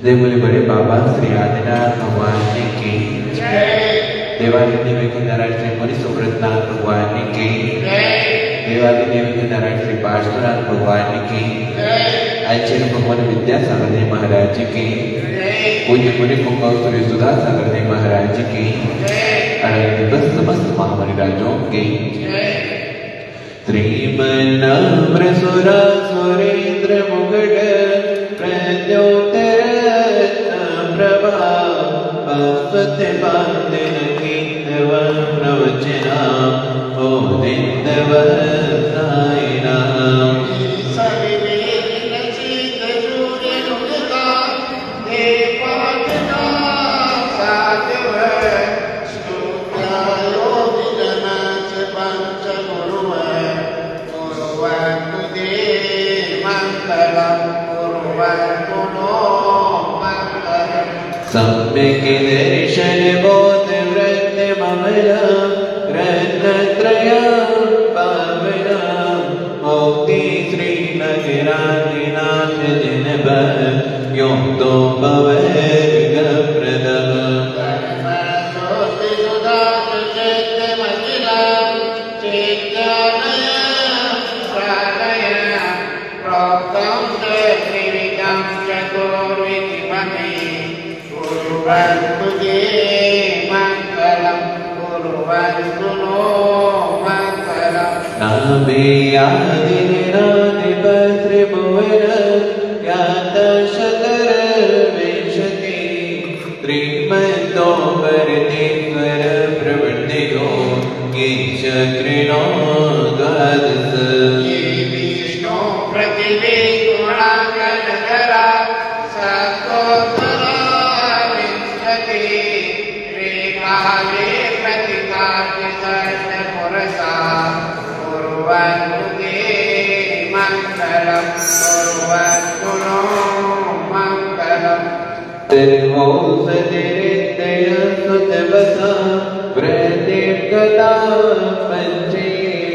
जय बोले बड़े बाबा श्री आदिनाथ भगवान की देवादिदेव खंडाराज श्री मुनि सुब्रतनाथ भगवान की देवादिदेव खंडाराज श्री पार्श्वनाथ भगवान की आचार्य भगवान विद्यासागर जी महाराज की पूज्य मुनि कुंभ श्री सुधासागर जी महाराज की समस्त महामणि राजों की श्रीमन्नम्र सुरा सुरेंद्र मुकुट प्रद्योतर प्रभा पार्वती पांडिन कीर्तव प्रवचना मोदिंदव साइना सम्यक् दर्शन बोध व्रत ममला रत्नत्रयं पावना मुक्ति श्री नगराधिनाथ जिनबर योक्तो भवर्ग प्रदः श्रीमन्तो परमेश्वर प्रवर्तयो ये चक्रिणो द्वादश विष्णु प्रतिवे गुणाकरकरा सत्कोत्तरा विंशति रेखाले प्रतिकार्य सर्वपुरसा कुर्वन्तु ते मङ्गलं कुर्वन्तु नो मङ्गलम् सर्वोपतिरिद्धय सुतवसा व्रतिर्गता पञ्चे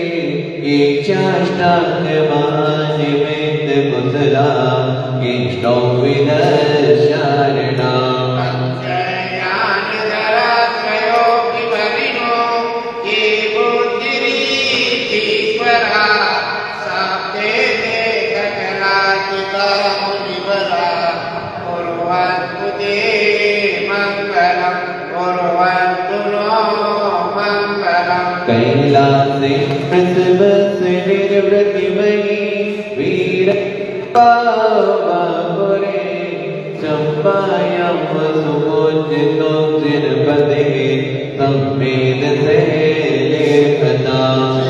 इच्छाष्टाङ्गमानिमित्त कुशला इष्टो विनशारणा कैलासे प्रसवस्य निर्वृतिमयि वीर पावापुरे चम्पायां सुपूजितो तिरुपते संवेदसे लेखता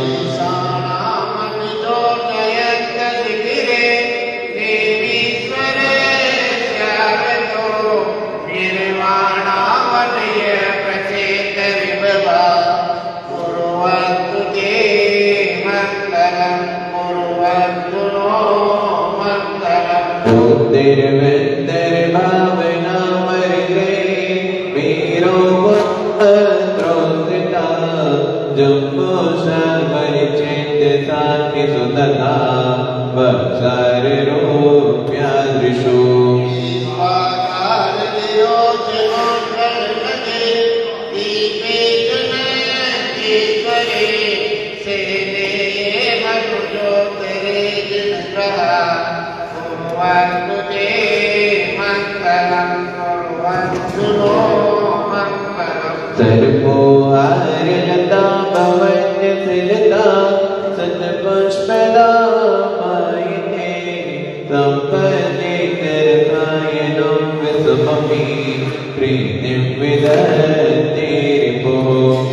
भावना मरे वीरो पुत्रोत्ता जम्बो परिचित साखि सुतथा वत्सर रूप्यादृशो सर्वोहारलता भवन्य सिलता सतपुष्पदा पायते संपदे करसायनो विसुमपि प्रीतिं विदधते रिपुः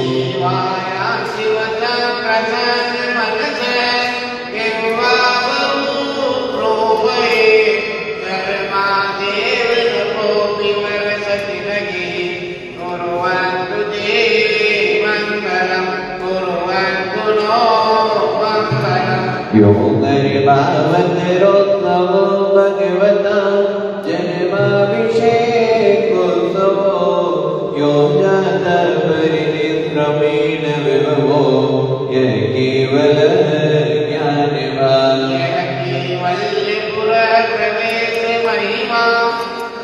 योगर्भावतरोत्सवो भगवता जन्माभिषेकोत्सवो यो जातपरिनिष्क्रमेण विभवो यः केवल ज्ञानवान्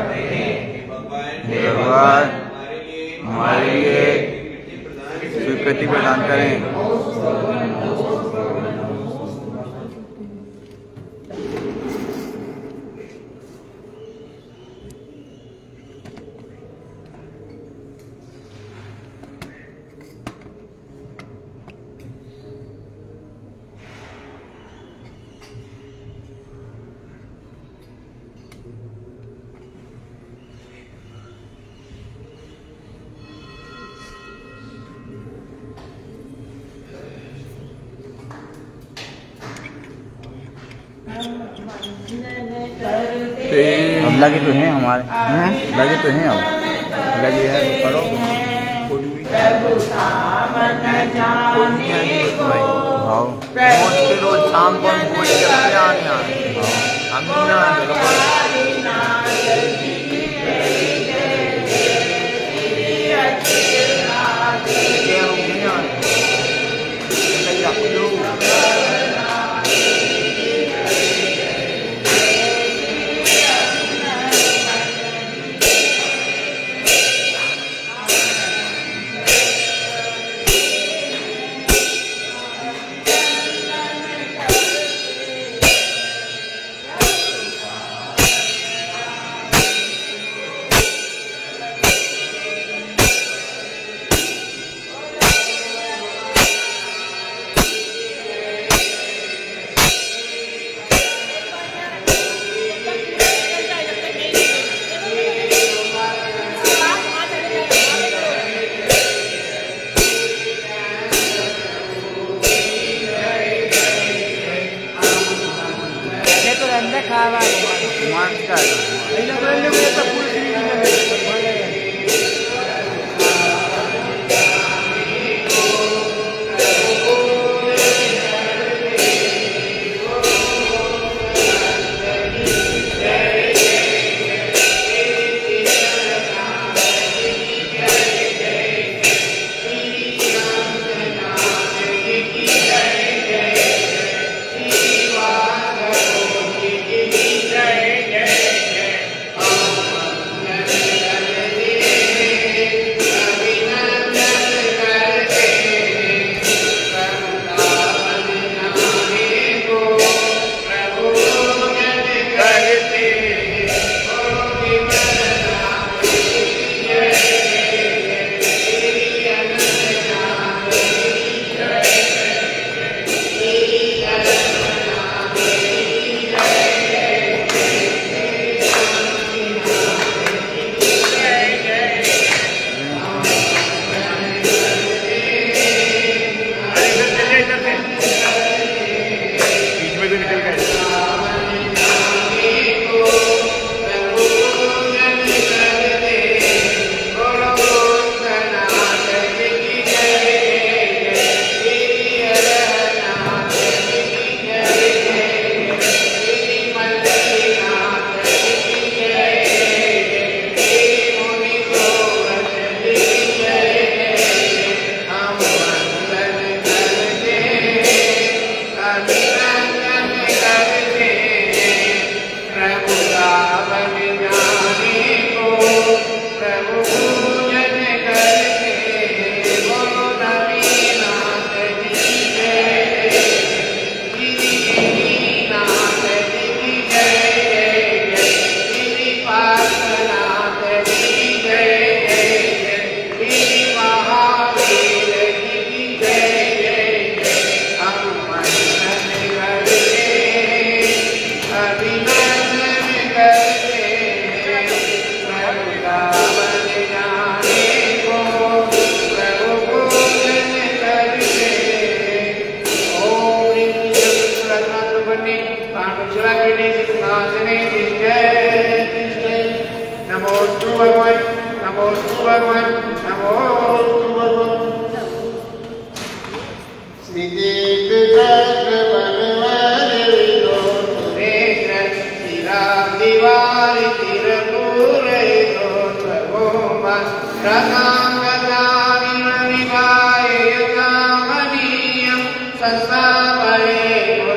भगवान हमारे लिए स्वीकृति प्रदान करें। अब लगे तो हैं हमारे, लगे तो हैं, अब लगे है करो। रोज शाम को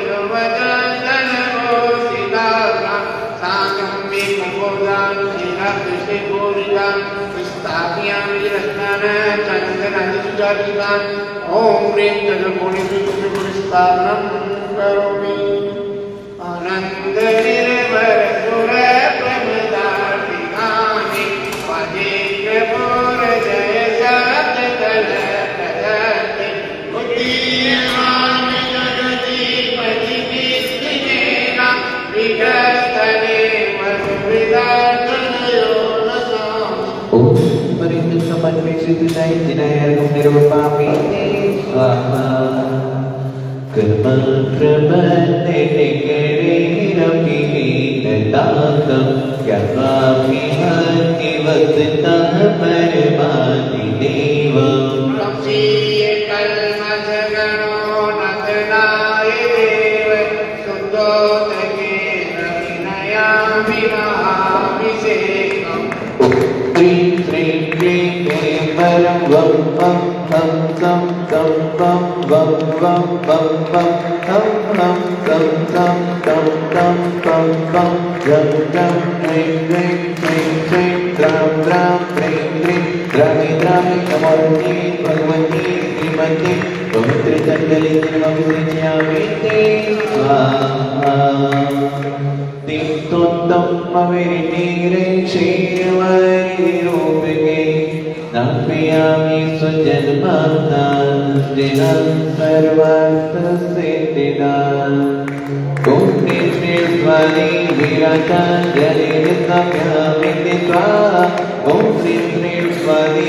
Sangam ओम ह्रीं जलकोणि स्थापनं करोमि आनंद निर्भर सुर प्रमदानि वाजे पूर जय सत कल कदति उदीयमान जगति पति किस्तिनेना विगतने मधुविदातनयो नसाम ओम परिचित समन्वय सिद्धिदाय जिनायर्गम निर्वपामि स्वाहा कर्म प्रबन्धे निगरेरपि नताकं यत्वापि हतिवत्तः परमादि देवम् लक्ष्मीये कल्मषगणो नतनाय देव शुद्धोदकेन विनयामि महाभिषेकम् ह्रीं श्रीं क्लीं क्लीं परं वं वं हं सं तं वं वं वं वं वं हं हं सं सं तं तं पं पं जं जं ह्रीं ह्रीं श्रीं श्रीं द्रां द्रां ह्रीं ह्रीं द्रामि द्रामि नमोऽर्थे भगवती श्रीमते पवित्रचण्डली निर्मविसृज्यामि ते स्वाहा तीर्थोत्तम अविरितीरे क्षीरवारिरूपिके नापयामि स्वजन्मान्तां सर्वार्थसिद्धिदां ॐ श्रीस्वामी विराजाञ्जलिर्नम्यामि स्वाहा ॐ श्रीस्वामी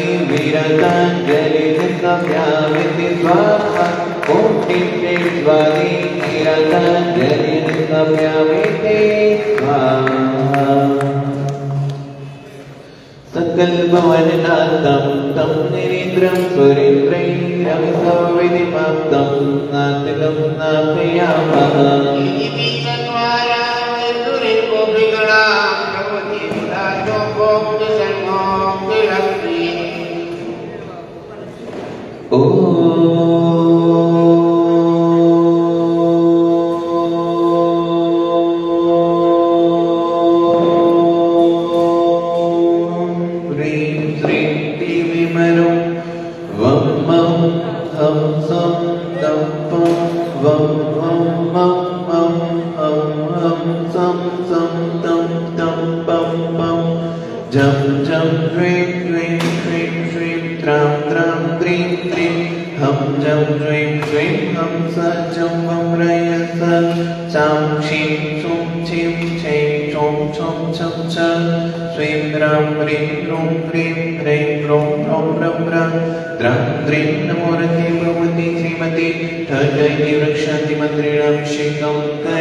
विराजाञ्जलिर्नम्यामि स्वाहा ॐ श्रीस्वामी विराजाञ्जलिर्नम्यामि स्वाहा सकल भवननाथं तं निरीन्द्रं सुरेन्द्रैः रविसंविधिमाप्तं नातिलं नापयामः नमोरते भगवती श्रीमती ठजयति वृक्षान्ति मंत्रेणाभिषेकं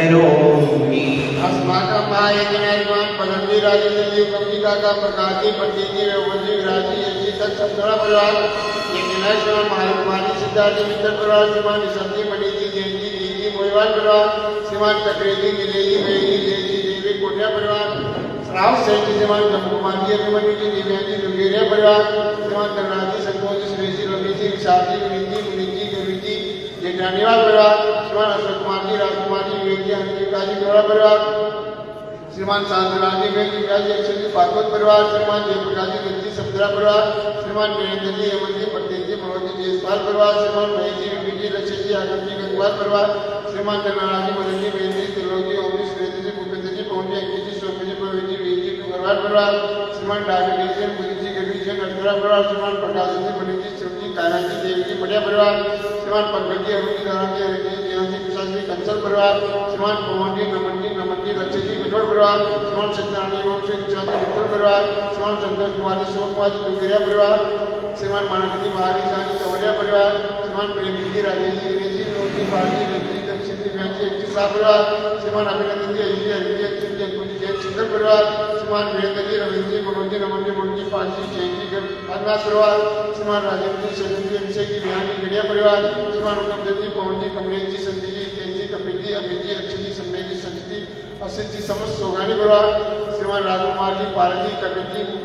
करोमि अस्माकं भायजनैर्वां पदन्ति राजदेवी कविता का प्रकाशी प्रतीति वेवजी विराजी यजी सत्संगरा परिवार ये दिनेश्वर महाकुमारी सिद्धार्थी मित्र परिवार श्रीमान संति मणिजी जयंती दीदी मोहिवाल परिवार श्रीमान चक्रेजी गिलेजी मेरी जयजी देवी कोटिया परिवार राव सेठी श्रीमान जम्बुमानी अभिमन्यु जी दिव्यांजी दुर्गेरिया परिवार श्रीमान धनराजी संतोष श्रेषी रविजी विशाखी मुनिजी मुनिजी गुरुजी जेठानीवाल परिवार श्रीमान अशोक कुमार जी राजकुमार जी विवेकी अंकिताजी गौड़ा परिवार श्रीमान शांतराज जी वेदी अक्षर जी भागवत परिवार श्रीमान जयप्रकाश जी गंजी समुद्रा परिवार श्रीमान नरेंद्र जी हेमंत जी पटेल जी मनोज जी देशपाल परिवार श्रीमान महेश जी विपिन जी लक्ष्य जी आगम जी गंगवाल परिवार श्रीमान धनराज जी मदन जी वेद जी त्रिलोक जी ओम जी श्रेष्ठ जी भूपेंद्र जी पवन जी अंकित जी सोमजी जी प्रवीण जी वीर जी गंगवाल परिवार श्रीमान डायबिटी जी मुनि जी गरीब जी नरसरा परिवार श्रीमान प्रकाश जी मणि जी शिव जी कान्हा जी देव जी मटिया परिवार श्रीमान पंकज जी अरुण जी नारायण जी हरि जी ज्ञान जी प्रसाद जी कंसल परिवार श्रीमान पवन जी नमन जी लक्ष्य जी विठोड़ परिवार श्रीमान सत्यनारायण ओम श्री कृष्ण जी विठोड़ परिवार श्रीमान संतोष कुमार जी सोम कुमार जी दुर्गिरिया परिवार श्रीमान मानव जी महारी जी चवलिया परिवार श्रीमान प्रेम जी राजेश जी गिरीश जी विनोद जी पाल जी लक्ष्मी दक्षिण जी व्यांश जी एक्टिव साह परिवार श्रीमान अभिनंदन जी अजी जी हरि जी अच्युत जी अंकुर जी जैन सुंदर परिवार श्रीमान वीरेंद्र जी रविंद्र जी मनोज जी नमन जी मुनि जी पाल जी जैन जी अनवास परिवार श्रीमान राजेंद्र जी सजन जी अभिषेक जी बिहान जी गढ़िया परिवार श्रीमान उत्तम जी पवन जी कमलेश जी संजय जी तेज जी कपिल जी अमित जी अक्षय जी संजय जी संजय जी असित जी समस्त सोगानी परिवार श्रीमान राजकुमार जी पाल जी कपिल जी मुकुल जी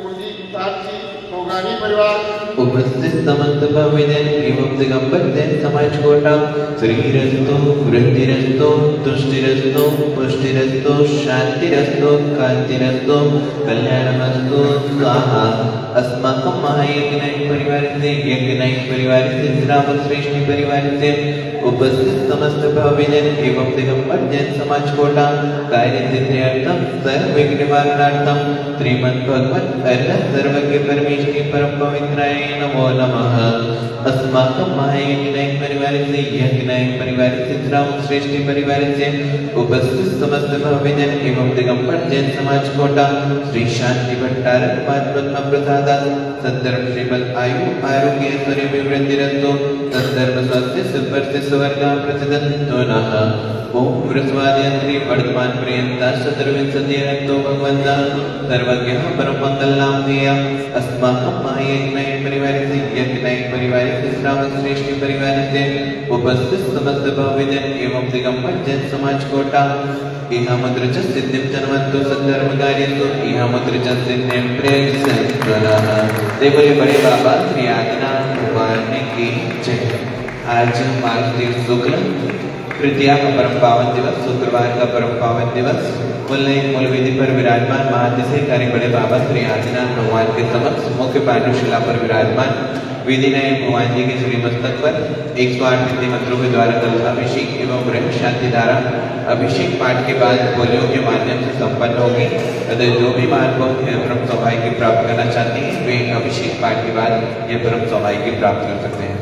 साक्षी भोगानी परिवार उपस्थित समस्त भविजन एवं दिगंबर जैन समाज कोटा श्रीरस्तो वृद्धिरस्तो तुष्टिरस्तो पुष्टिरस्तो शांतिरस्तो कांतिरस्तो कल्याणमस्तु स्वाहा। अस्माकं महायज्ञ परिवार से यज्ञ परिवार से श्रावण श्रेष्ठ परिवार से उपस्थित समस्त भविजन एवं दिगंबर जैन समाज कोटा कार्य सिद्ध्यर्थम सर्वविघ्न निवारणार्थम श्रीमद् भगवत अल्लाह सर्वज्ञ परमेश्वरी परम पवित्राय नमो नमः। अस्माकं महायज्ञ परिवार से यज्ञ परिवार से श्रावण श्रेष्ठ परिवार से उपस्थित समस्त भविजन एवं दिगंबर जैन समाज कोटा श्री शांति भट्टारक पद्म प्रसाद सद्धर्म श्रीमद आयु आरोग्य ऐश्वर्य विवृद्धिरस्तु सद्धर्म स्वास्थ्य सुवर्ति सुवर्गा प्रतिदन्तो नः। ओम वृषवादयन्त्री वर्तमान पर्यन्ता शतविंशतिरन्तो भगवन्ता सर्वज्ञः परम मंगलनामधेय। अस्माकं महायज्ञ परिवार से यज्ञ परिवार से श्रावण श्रेष्ठ परिवार से उपस्थित समस्त भविजन एवं दिगंबर जैन समाज कोटा इह मुद्र च सिद्धिं जनवन्तु सद्धर्म कार्यन्तु इह मुद्र च सिद्धिं प्रयच्छन्तु। देवरे बड़े बाबा श्री आदिनाथ भगवान की जय। आज माघ तीर्थ शुक्ल तृतीया का परम पावन दिवस शुक्रवार का परम पावन दिवस मूल विधि पर विराजमान महातिशयकारी बड़े बाबा श्री आदिनाथ भगवान के समक्ष मुख्य पांडुशिला पर विराजमान विधि नये भगवान जी के श्रीमस्तक पर 108 विधि मंत्रों के द्वारा कलशाभिषेक एवं ब्रह्म शांति धारा अभिषेक पाठ के बाद बोलियों के माध्यम से संपन्न होगी। अतः जो भी महानुभाव ब्रह्म सौभाग्य प्राप्त करना चाहते हैं वे अभिषेक पाठ के बाद यह ब्रह्म सौभाग्य प्राप्त कर सकते हैं।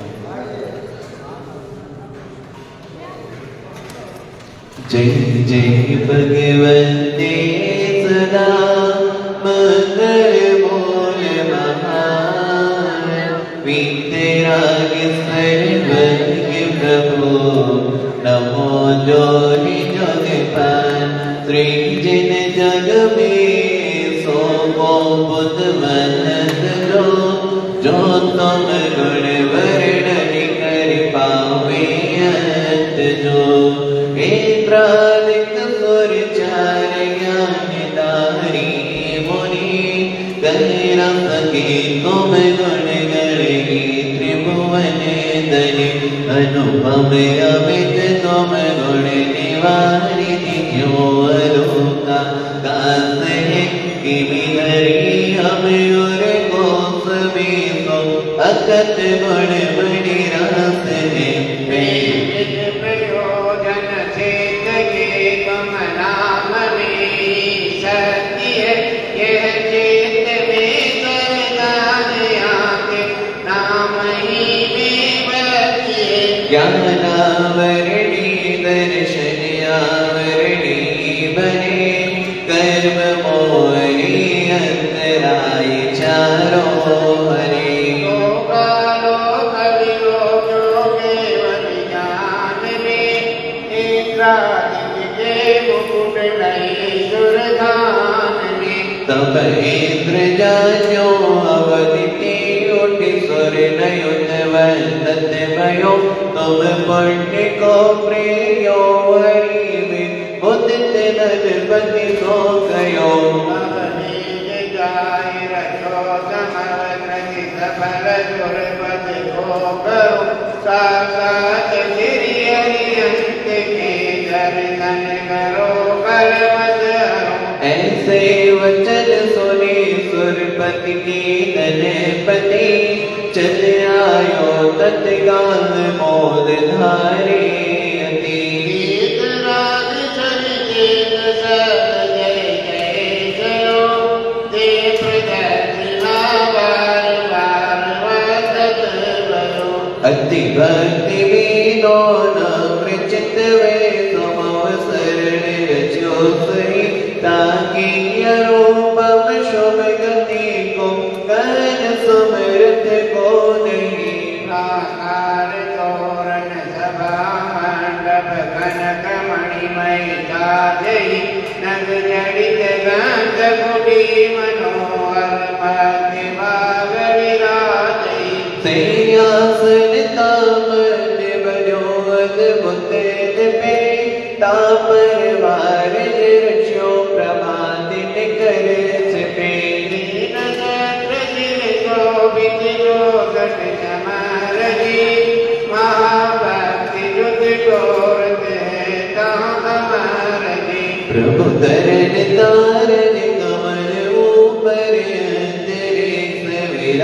जय जय भगवते सदा मंगल मूल महान वितराग सर्वज्ञ प्रभु नमो जोनि जगपाल श्री जिन जग में सोमो बुध मनत जो तुम गुण वर्णन कर पावे अंत जो इंद्रादिक सुर चार ज्ञानधारी मुनि कह न सके तुम गुण गणगी त्रिभुवन धनि अनुपम अमित तुम गुण निवारिणि क्यों अलोका दास है किमि हरि हम और कोस में तो अकत गुण बड़ी रास है ज्ञानावरणी दर्शनावरणी बने कर्म मोहनी अंतराय चारों हरे लोकालो हरिलोक केवल ज्ञान में इंद्रादित्य के मुकुट नहीं सुरधान में तब इंद्र जान्यो अवधि उठी सुर नयुत वंदत भयो तुम पुण्य को प्रियो हरि में उदित नरपति सो गयो गाय रखो समवग्रति सफल दुर्पद को करो साक्षात श्री हरि अंत के दर्शन करो परमत ऐसे वचन सुने सुरपति की धनपति चल आयो तत्काल मोद धारे अति राग चरित सत जय जय जयो दे प्रदक्षिणा बार बार वदत भयो अति भक्ति विनोद प्रचित वे समव शरण रचो सही ताकि रूपम शुभ गति को कर सुमृत को नहीं आकार तोरण सभा मंडप कनक मणिमय काजई नग जड़ित गंध कुटी मनोहर मध्य भाग विराजई सिंहासन तामन बजो अद्भुत पे तापर वार ऋषियों प्रमादित कर से पे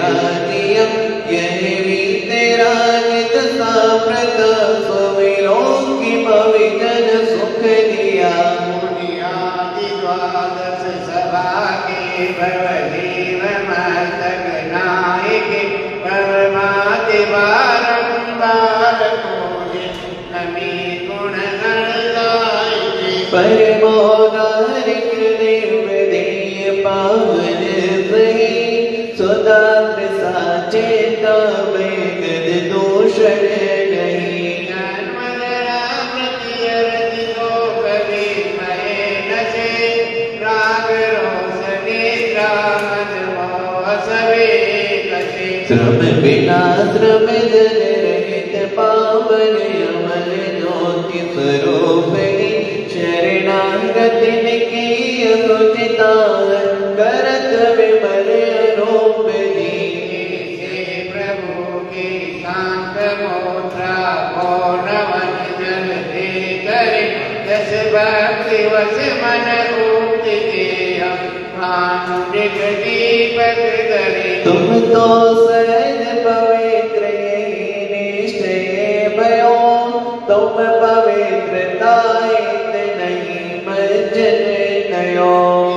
तेरा नियम, यह भी तेरा नित साम्रत, सुमिरों की भविजन सुख दिया। मुनियादि द्वादश सभा के भवजीव मस्तक नायके, भवमाति बारंबार कोजे, नमी गुण गणदायके। परमोदारिक देव देय पावन सही, सुदात्र साचेता बेगद दूषण नहीं। जन्मजरा प्रतियरति को कभी महे नशे, राग रोशनी रामज मोह सवे कशे। श्रम बिना श्रम जन रहित पावन, अमल ज्योति स्वरूप ही शरणागतिन की सुचिता, करत विमल रूप दी। हे प्रभु की शांत मोत्रा पौर्णवन जल दे करे, जस भक्ति वस मन उक्ति के भानु दिग दीपक करे। तुम तो सहज पवित्र यही निश्चय भयो, तुम पवित्रताए नहीं मज्जन नयो।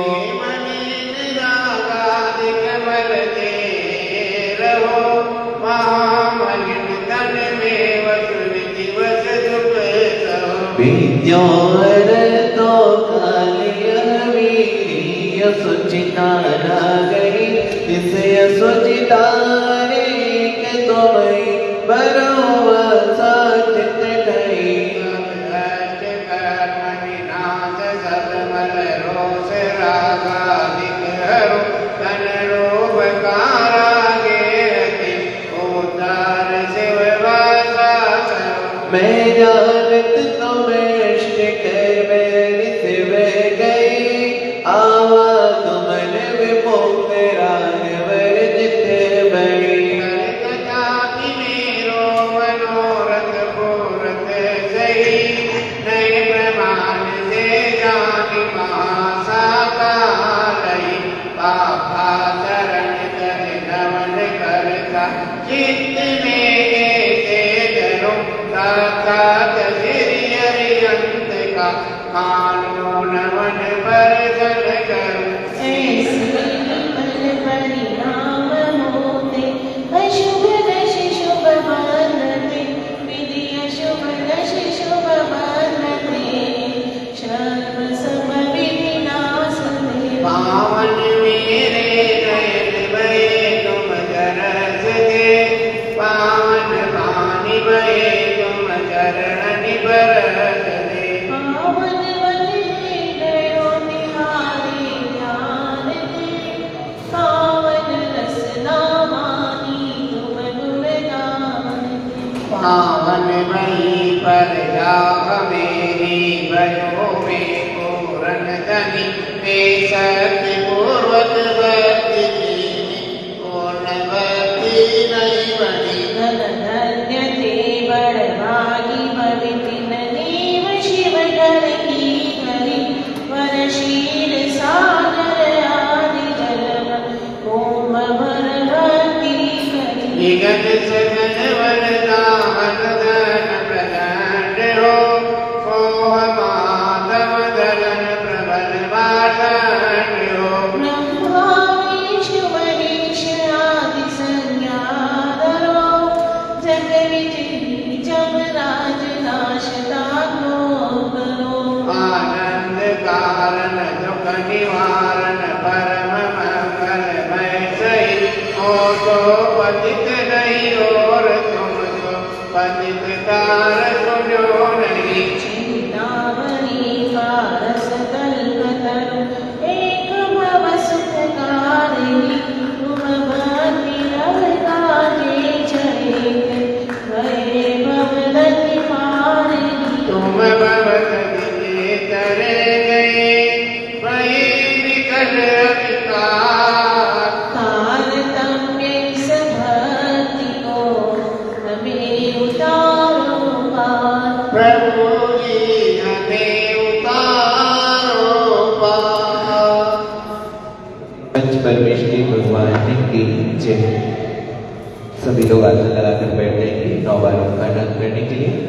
मलिन रागादिक बल दे रहो, महामलिन तन में वसुर दिवस दुख सहो। विद्योर तो कालिय वीर्य सुचिता न गई, इसे सुचिता रे के तुम्हें बरो साचित गई। अष्ट कर्म विनाश सब मल रोष रागादिक हरो, तन रोग कारागे रति, उद्धार शिव वासा करो। मैं जानत तुम्हें शिखर में सिव गई, आवागमन विमुक्त राघवर जित भई। कथाति मेरो मनोरथ पूरत सही, नए प्रमाण से जानि महासाकालई। पापा शरण कर नमन करता, चित्त में ऐसे धरो, साक्षात श्री हरियंत का कानून नमन पर जल करो। ऐसे विफल परिणाम होते, अशुभ दश शुभ मानते, विधि अशुभ दश शुभ मानते, सर्व सम विनाश दे। पावन मेरे नयन भये तुम जरस के, पावन पानी भये तुम चरण निबरस दे। पावन बने गयो निहारे ध्यान दे, पावन रसना मानी तुम गुण गान दे। पावन भई पर जाह मेरी भयो में पूरन धनी, में शक्ति पूर्वक भक्ति कीनी, पूर्ण भक्ति नहीं बनी। धन धन्य ते बड़भागी, भवितिन देव शिव गण की करी, वरशील सागर आदि जलम, ओम भर भक्ति करी। विगत सगन वरदान धन प्रचंड हो, मोह माधव दलन प्रबल वासंड हो। ब्रह्मा विष्णु महेश आदि संज्ञा धरो, जग विजयी जमराज नाशता को करो। आनंद कारण दुख निवारण परम मंगलमय सही, हो तो पतित नहीं और तुम तो पतित तार सुनो नहीं। चिंतामणि पारस कल्पतरु, एक भव सुखकारिणी, तुम भक्ति रव गाजे चरित, भये भवदति पारिणी। तुम भवत दिए तरे गए, वही निकट अविकार। तारतम्य इस भक्ति को हमें उतारो पार। प्रभु जी हमें उतारो पार। पंच परमेश्वरी भगवान की जय। सभी लोग आसन लगाकर बैठ जाएंगे 9 बार का नाम करने के लिए।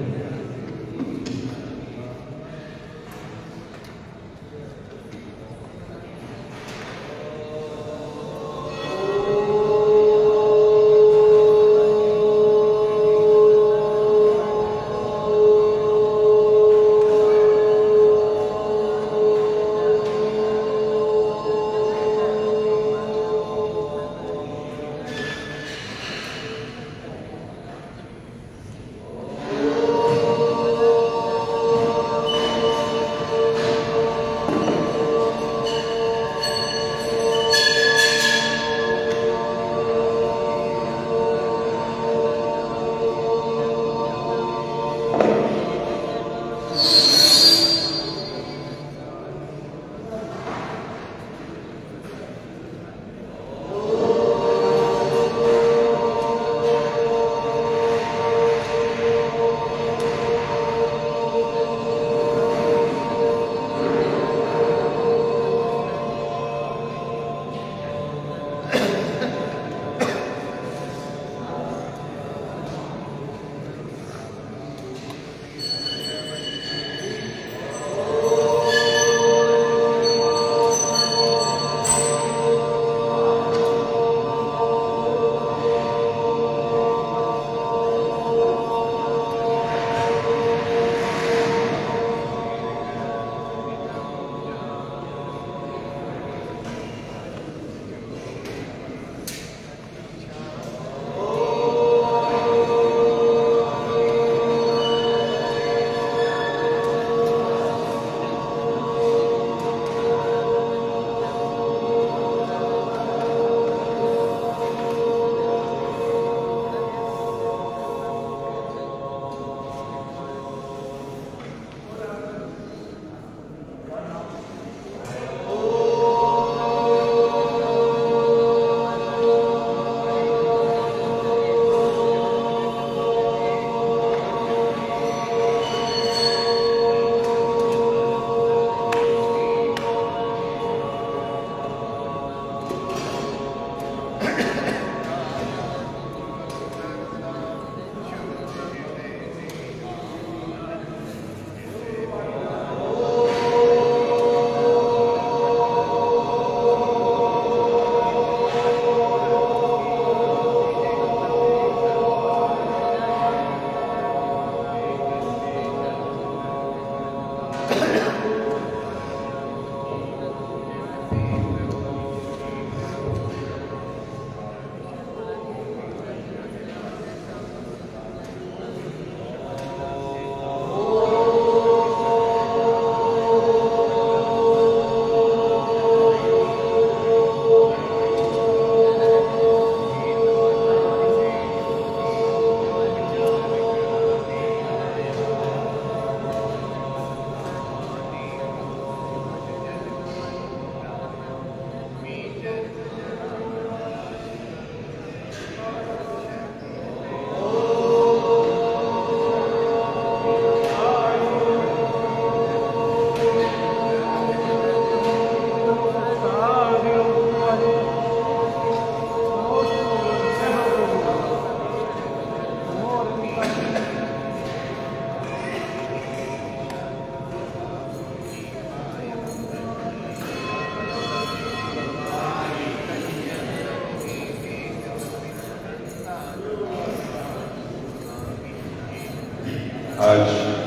आज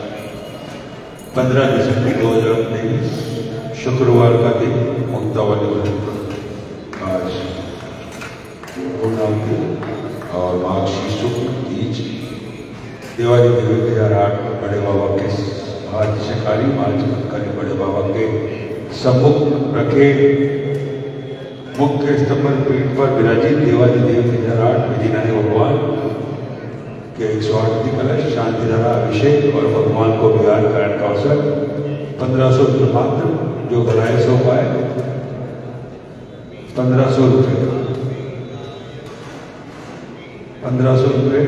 15 दिसंबर 2023 शुक्रवार का दिन मुक्तावली आज पूर्णावती और माघ शुक्ल तीज दिवाली 2008 बड़े बाबा के आज शिकारी मार्च करी बड़े बाबा के सम्मुख रखे मुख्य स्तंभ पीठ पर विराजित दिवाली 2008 विधिनायक भगवान के 108 कलश शांति धारा अभिषेक और भगवान को विहार कराने का अवसर 1500 रुपये मात्र, जो बनाए सो पाए 1500 रुपये 1500 रुपये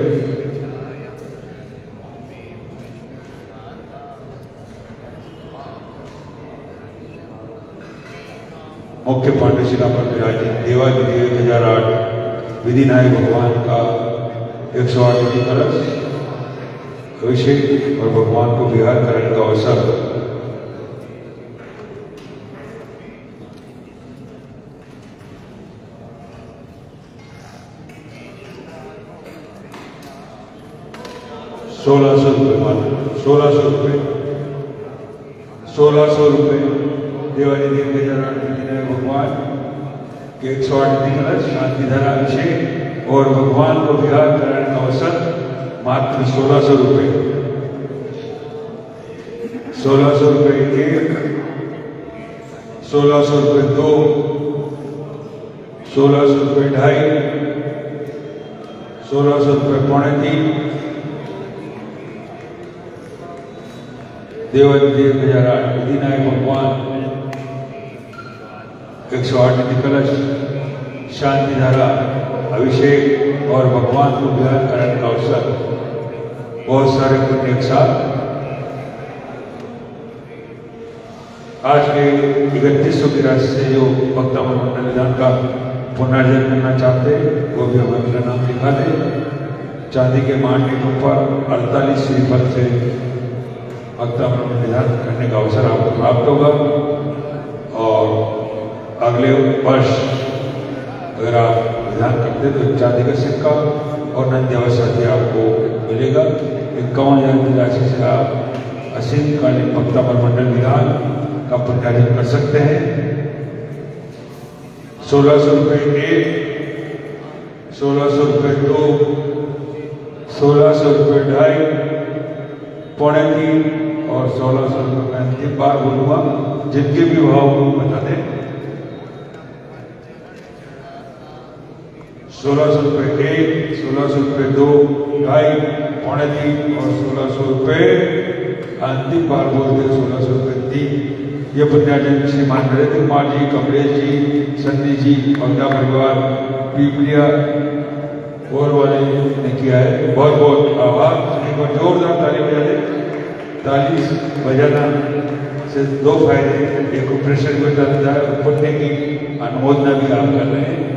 मुख्य पांडुशिला पर विराजित दिवाली 2008 विधि नायक भगवान का 108 विधि कलश अभिषेक और भगवान को विहार करने का अवसर 1600 रुपये मात्र 1600 रुपये 1600 रुपये देवाली देव गजानन विधि नायक भगवान के 108 विधि कलश शांति धारा अभिषेक और भगवान को विहार कराने का अवसर मात्र 1600 रुपये 1600 रुपये एक 1600 रुपये दो 1600 रुपये ढाई 1600 रुपये पौने तीन देवाधिदेव गजानन विधि नायक भगवान 108 विधि कलश शांति धारा अभिषेक और भगवान को विहार कराने का अवसर बहुत सारे पुण्य एक साथ आज के 3100 की राशि से जो भक्तामन मंडल विधान का पुनर्जन्म करना चाहते हैं वो भी हमें अपना नाम लिखा दें। चांदी के मानने पर 48 श्रीफल से भक्तामन मंडल विधान करने का अवसर आपको प्राप्त होगा और अगले वर्ष अगर आप विधान करते तो चांदी का सिक्का और नंदी अवसादी आपको मिलेगा। 51,000 की राशि से आप असीमकालीन भक्तामन मंडल विधान का पुनर्जन्म कर सकते हैं। 1600 रुपये एक 1600 रुपये दो 1600 रुपये ढाई पौने तीन और 1600 रुपये मैं अंतिम बार बोलूँगा जिनके भी भाव को बता दें। 1600 रुपये एक 1600 रुपये दो ढाई पौने तीन और 1600 रुपये अंतिम बार बोलते 1600 रुपये तीन। ये पुण्यजन श्रीमान नरेंद्र कुमार जी कमलेश जी सन्नी जी बंगा परिवार पीपलिया और वाले ने किया है। बहुत बहुत आभार। एक बार जोरदार ताली बजा दें। ताली बजाना से दो फायदे, एक प्रेशर भी बजाता है और पुण्य की अनुमोदना भी आप कर रहे हैं।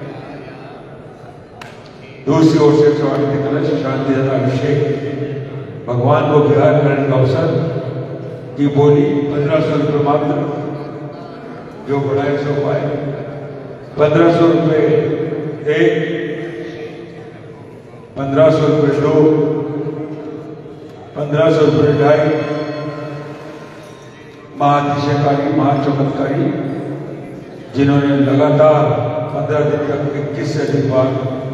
दूसरी ओर से 108 विधि कलश शांति धारा अभिषेक भगवान को विहार करने का अवसर की बोली 1500 रुपये मात्र जो बढ़ाए सो पाए। 1500 रुपये एक 1500 रुपये दो 1500 रुपये ढाई महाअतिशयकारी महाचमत्कारी जिन्होंने लगातार 15 दिन तक 21 से अधिक बार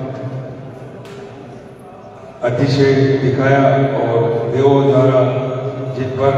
अतिशय दिखाया और देवों द्वारा जिन पर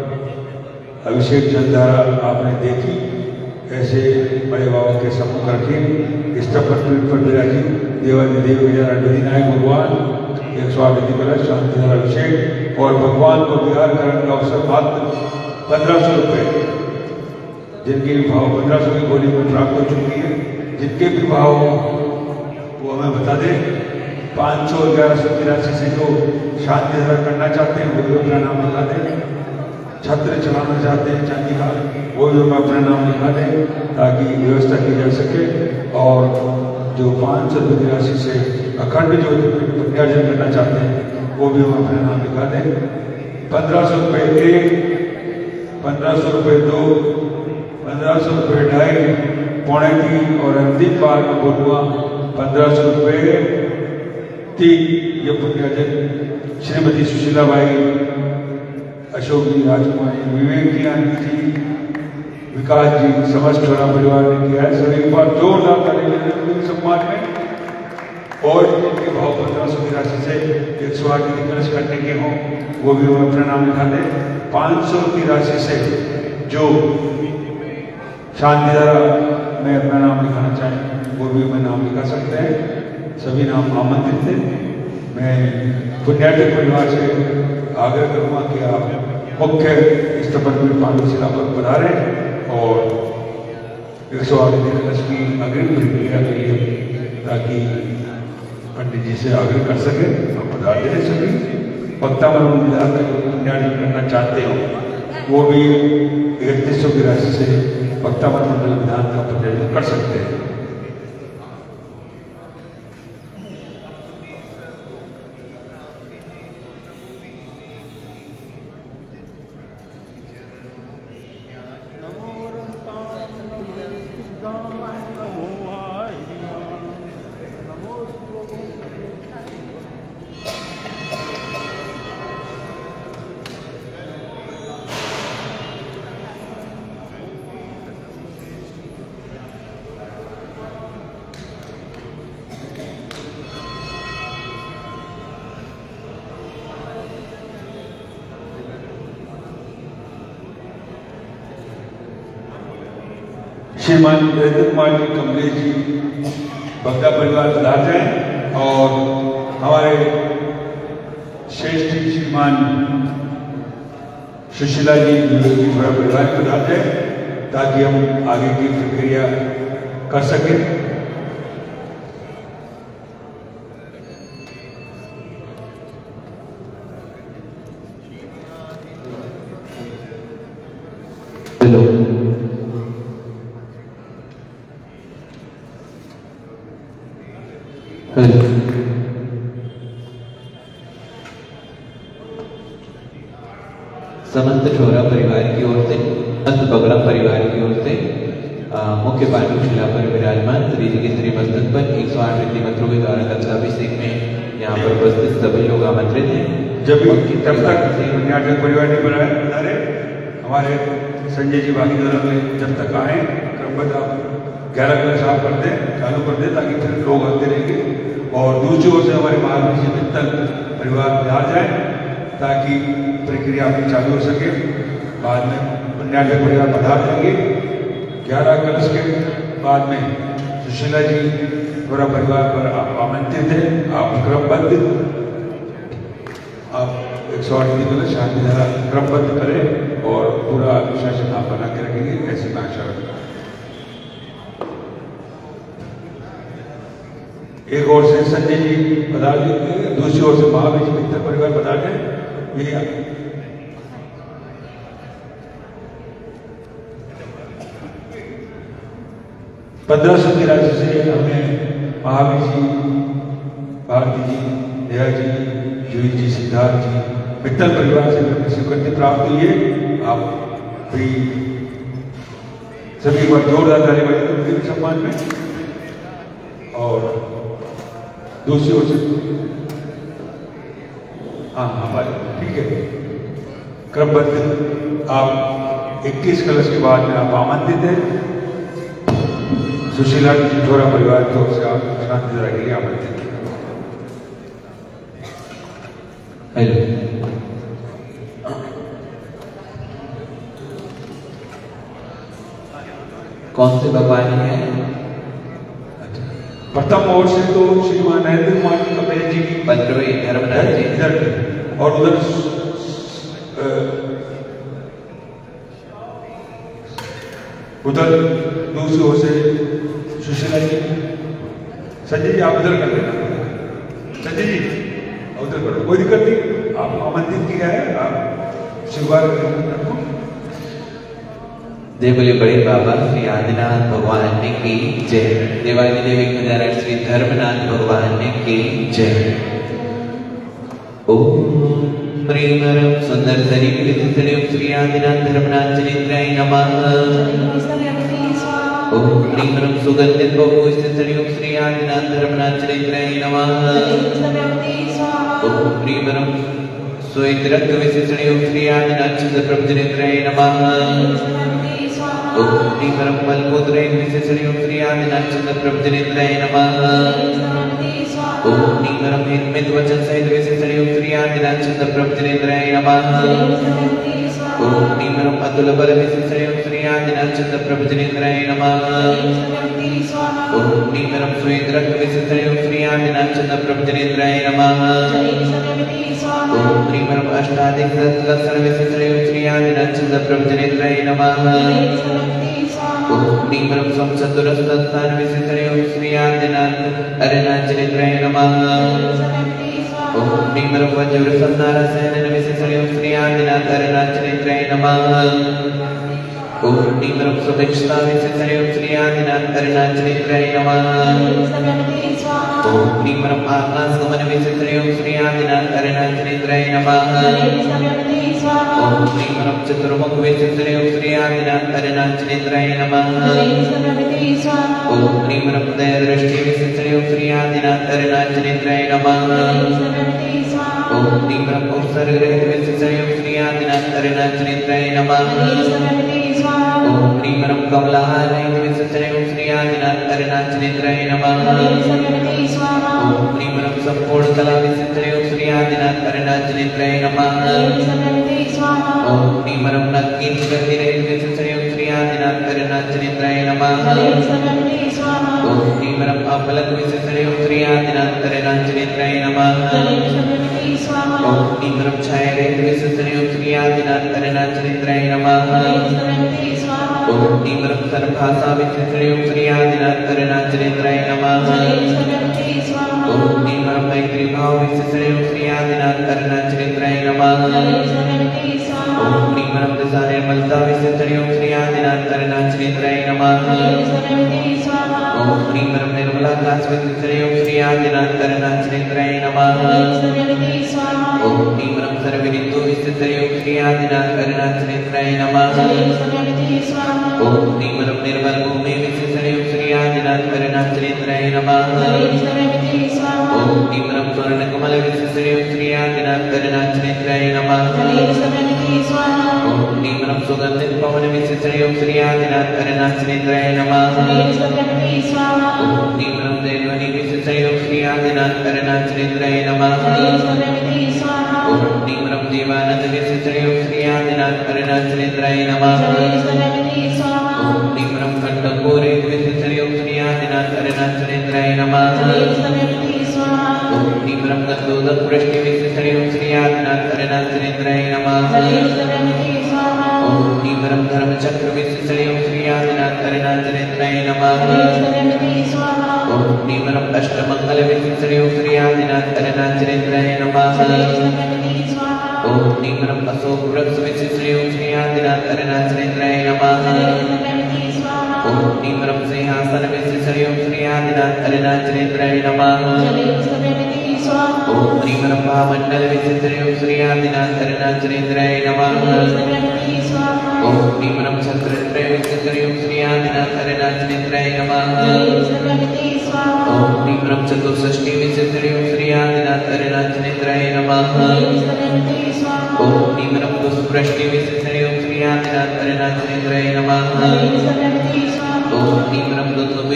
अभिषेक जलधारा आपने देखी ऐसे बड़े बाबा के सम्मुख रखी स्तंभ पीठ पर विराजी देवाधिदेव गजानन विधि नायक भगवान 108 विधि कलश शांति धारा अभिषेक और भगवान को विहार करने का अवसर मात्र 1500 रुपये। जिनके भी भाव 1500 की गोली में प्राप्त हो चुकी है। जिनके भी भाव वो हमें बता दें। 500 और 1100 की राशि से जो शांति धारा करना चाहते हैं वो भी अपना नाम लिखा दें। छत्र चलाना चाहते हैं चांदी का वो भी हम अपना नाम लिखा दें ताकि व्यवस्था की जा सके। और जो 500 रुपये की राशि से अखंड जो पुण्यार्जन करना चाहते हैं वो भी हम अपना नाम लिखा दें। 1500 रुपये एक 1500 रुपये दो 1500 रुपये ढाई पौने तीन और अंतिम बार में बोलूँगा 1500 रुपये तीन। ये पुण्यार्जन श्रीमती सुशीला बाई अशोक जी राजकुमारी विवेक जी आनंद जी विकास जी समस्त छोरा परिवार ने किया है। सभी बार जोरदार ताली बजाएं सम्मान में। और जिनके भाव 1500 की राशि से 108 विधि कलश करने के हों वो भी हम अपना नाम लिखा दें। 500 की राशि से जो शांति धारा में अपना नाम लिखाना चाहें वो भी हमें नाम लिखा सकते हैं। सभी नाम आमंत्रित थे। मैं पुण्यार्जन परिवार से आग्रह करूँगा कि आप मुख्य स्तंभ पीठ पांडुशिला पर पधारें और 108 विधि कलश की अग्रिम प्रक्रिया के लिए ताकि पंडित जी से आग्रह कर सके और पधार दे सके। भक्तामन विधान का जो पुण्यार्जन करना चाहते हो वो भी 3100 की राशि से भक्तामन मंडल विधान का पुण्यार्जन कर सकते हैं। श्रीमान वीरेंद्र कुमार जी, कमलेश जी, बग्गा परिवार पधार जाएं और हमारे श्रेष्ठ श्रीमान सुशीला जी थोड़ा परिवार पधार जाए ताकि हम आगे की प्रक्रिया कर सकें। समस्त छोरा परिवार की ओर से, समस्त बगड़ा परिवार की ओर से मुख्य पांडु शिला पर विराजमान श्री जी के श्री मस्तक पर 108 रीति मंत्रों के द्वारा कथाभिषेक में यहाँ पर उपस्थित सभी लोग आमंत्रित हैं। जब तक पुण्याटक परिवार ने बनाए हमारे संजय जी भागीदार में जब तक आए क्रमबद्ध आप 11 कलश साफ कर दें, चालू कर दें ताकि फिर लोग आते रहेंगे। और दूसरी ओर से हमारे महावीर जी मित्तल परिवार पधार जाए ताकि प्रक्रिया अपनी चालू हो सके। बाद में पुण्याटक परिवार पधार देंगे। 11 कलश के बाद में सुशीला जी पूरा परिवार पर आप आमंत्रित हैं। आप क्रमबद्ध आप 108 कलश शांति धारा क्रमबद्ध करें और पूरा अनुशासन आप बना के रखेंगे, ऐसी मैं आशा रखता हूँ। एक ओर से संजय जी पधार देंगे, दूसरी ओर से महावीर जी मित्तल परिवार पधार जाए। ये 1500 की राशि से हमें महावीर जी, भारती जी, दया जी, जूही जी, सिद्धार्थ जी, मित्तल परिवार से स्वीकृति प्राप्त हुई है। आप भी सभी पर जोरदार ताली बजाएं उनके सम्मान में। और दूसरी ओर से हाँ हमारे ठीक है क्रमबद्ध आप 21 कलश के बाद में आप आमंत्रित हैं। सुशीला जी छोरा परिवार की ओर से आप शांति धारा के लिए आमंत्रित हैं। हेलो, कौन से भगवान है? प्रथम ओर से तो श्रीमान नरेंद्र कुमार जी, कमलेश जी, 15वें धर्मनाथ जी इधर और उधर दूसरी ओर से सुशीला जी। संजय जी आप इधर कर लेना, संजय जी उधर करो, कोई दिक्कत नहीं। आप आमंत्रित किया है, आप स्वीकार रखो। जय बोले बड़े बाबा श्री आदिनाथ भगवान की जय। देवादिदेव खजाना श्री धर्मनाथ भगवान की जय। ओम प्रेमरम सुंदर शरीर श्री आदिनाथ धर्मनाथ चरित्राय नमः। ओम प्रेमरम सुगंधित बहु श्री आदिनाथ धर्मनाथ चरित्राय नमः। ओम प्रेमरम श्वेत रक्त विशिष्ट श्री आदिनाथ चंद्र प्रभु चरित्राय नमः। ओम प्रेमरम मलपुत्र विशिष्ट श्री आदिनाथ चंद्र प्रभु चरित्राय नमः। ओम प्रेमरम हितमित वचन सहित विशिष्ट श्री आदिनाथ चंद्र प्रभु चरित्राय नमः। ओम प्रेमरम अतुल बल विशिष्ट श्री आदिनाथ चंद्र प्रभु चरित्राय नमः। ओम प्रेमरम श्वेत रक्त विशिष्ट श्री आदिनाथ चंद्र प्रभु चरित्राय नमः। ओम प्रेमरम अष्टाधिक लक्षण विशिष्ट श्री आदिनाथ चंद्र प्रभु चरित्राय नमः। ओम प्रेमरम समचतुरस्थान विशिष्ट श्री आदिनाथ अरनाथ चरित्राय नमः। ओम प्रेमरम वज्र संधार सैनन विशिष्ट श्री आदिनाथ अरनाथ चरित्राय नमः। ओम प्रेमरम सुभिक्षता विशिष्ट श्री आदिनाथ अरनाथ चरित्राय नमः। ओम प्रेमरम आकाश गमन विशिष्ट श्री आदिनाथ अरनाथ चरित्राय नमः। ओम प्रेमरम चतुर्मुख विशिष्ट श्री आदिनाथ अरनाथ चरित्राय नमः। ओम प्रेमरम दया दृष्टि विशिष्ट श्री आदिनाथ अरनाथ चरित्राय नमः। ओम प्रेमरम उपसर्ग रहित विशिष्ट श्री आदिनाथ अरनाथ चरित्राय नमः। ओम प्रेमरम कमलाहार रहित विशिष्ट श्री आदिनाथ अरनाथ चरित्राय नमः। ओम प्रेमरम संपूर्ण कला विशिष्ट श्री आदिनाथ अरनाथ चरित्राय नमः। ओम प्रेमरम नक्की गति रहित विशिष्ट श्री श्रियादिनान्तरनाचरिन्द्राय नमः ॐ ह्रीमरम् अपलकविशेषणयोक्रियादिनान्तरनाचरिन्द्राय नमः ॐ ह्रीमरं छायारेन्द्रविशेषणयोक्रियादिनान्तरनाचरिन्द्राय नमः ॐ ह्रीमरं सर्वभाषाविशेषणयोक्रियादिनान्तरनाचरिन्द्राय नमः ॐ ह्रीमरं मैत्रीभावविशेषणयोक्रियादिनान्तरनाचरिन्द्राय नमः ॐ ह्रीमरं दशानिर्मलताविशेषणयोक्रियादिनान्तरनाचरिन्द्राय नमः ॐ ह्रीमरं निर्मलाकाशविशेषणयोक्रियादिनान्तरनाचरिन्द्राय नमः ॐ ह्रीमरं सर्वविरिन्दुविशेषणयोक्रियादिनान्तरनाचरिन्द्राय नमः ॐ ह्रीमरं निर्मलभूमिविशेषणयोक्रियादिनान्तरनाचरिन्द्राय नमः ॐ ह्रीमरं स्वर्णकमलविशेषणयोक्रियादिनान्तरनाचरिन्द्राय नमः ॐ ह्रीमरं सुगन्धितपवनविशेषणयोक्रियादिनान्तरनाचरिन्द्राय नमः ॐ ह्रीमरं देवनिविशेषणयोक्रियादिनान्तरनाचरिन्द्राय नमः ॐ ह्रीमरं देवानन्दविशेषणयोक्रियादिनान्तरनाचरिन्द्राय नमः ॐ ह्रीमरं खण्डपूरेविशेषणयोक्रियादिनान्तरनाचरिन्द्राय नमः ॐ ह्रीमरं गन्धोदपुरष्टिविशेषणयोक्रियादिनान्तरनाचरिन्द्राय नमः ॐ ह्रीमरं धर्मचक्रविशेषणयोक्रियादिनान्तरनाचरिन्द्राय नमः ॐ ह्रीमरं अष्टमङ्गलविशेषणयोक्रियादिनान्तरनाचरिन्द्राय नमः ॐ ह्रीमरं अशोकवृक्षविशेषणयोक्रियादिनान्तरनाचरिन्द्राय नमः ॐ ह्रीमरं सिंहासनविशेषणयोक्रियादिनान्तरनाचरिन्द्राय नमः ॐ ह्रीमरं महामण्डलविशेषणयोक्रियादिनान्तरनाचरिन्द्राय नमः ॐ ह्रीमरं छत्रत्रयविशेषणयोक्रियादिनान्तरनाचरिन्द्राय नमः ॐ ह्रीमरं चतुष्षष्टिविशेषणयोक्रियादिनान्तरनाचरिन्द्राय नमः ॐ ह्रीमरं पुष्पृष्टिविशेषणयोक्रियादिनान्तरनाचरिन्द्राय नमः ॐ ह्रीमरं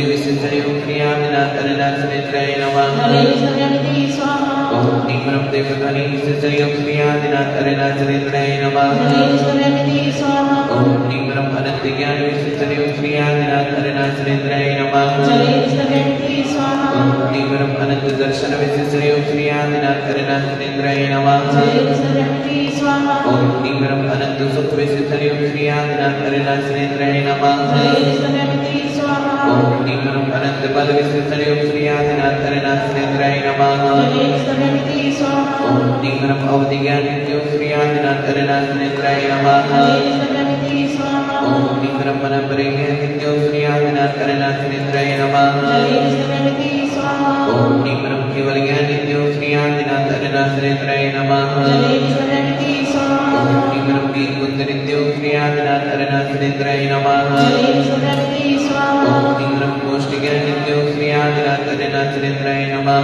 दुन्दुभिविशेषणयोक्रियादिनान्तरनाचरिन्द्राय नमः ॐ ह्रीमरं देवगणविशेषणयोक्रियादिनान्तरनाचरिन्द्राय नमः ॐ ह्रीमरं अनन्तज्ञानविशेषणयोक्रियादिनान्तरनाचरिन्द्राय नमः ॐ ह्रीमरं अनन्तदर्शनविशेषणयोक्रियादिनान्तरनाचरिन्द्राय नमः ॐ ह्रीमरं अनन्तसुखविशेषणयोक्रियादिनान्तरनाचरिन्द्राय नमः ॐ ह्रीमरं अनन्तबलविशेषणयोक्रियादिनान्तरनाचरिन्द्राय नमः ॐ ह्रीमरं अवधिज्ञानयोक्रियादिनान्तरनाचरिन्द्राय नमः ॐ ह्रीमरं मनपरिज्ञानयोक्रियादिनान्तरनाचरिन्द्राय नमः ॐ ह्रीमरं केवलज्ञानयोक्रियादिनान्तरनाचरिन्द्राय नमः ॐ ह्रीमरं वीरबुद्धियोक्रियादिनान्तरनाचरिन्द्राय नमः ॐ ह्रीमरं कोष्ठिज्ञानयोक्रियादिनान्तरनाचरिन्द्राय नमः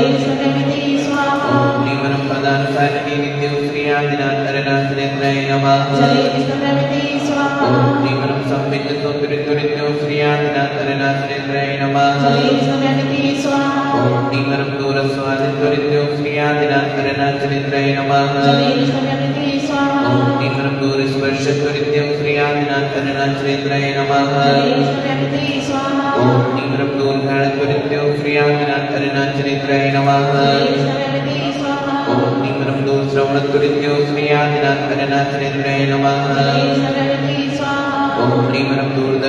ॐ ह्रीमरं प्रधानसारिणीयोक्रियादिनान्तरनाचरिन्द्राय नमः ॐ ह्रीमरं संविद्युतोक्रियोक्रियादिनान्तरनाचरिन्द्राय नमः ॐ ह्रीमरं दूरस्वादित्वरित्योक्रियादिनान्तरनाचरिन्द्राय नमः ॐ ह्रीमरं दूरस्पर्शत्वरित्योक्रियादिनान्तरनाचरिन्द्राय नमः ॐ ह्रीमरं दूरघ्राणत्वरित्योक्रियादिनान्तरनाचरिन्द्राय नमः ॐ ह्रीमरं दूरश्रवणत्वरित्योक्रियादिनान्तरनाचरिन्द्राय नमः ॐ ह्रीमरं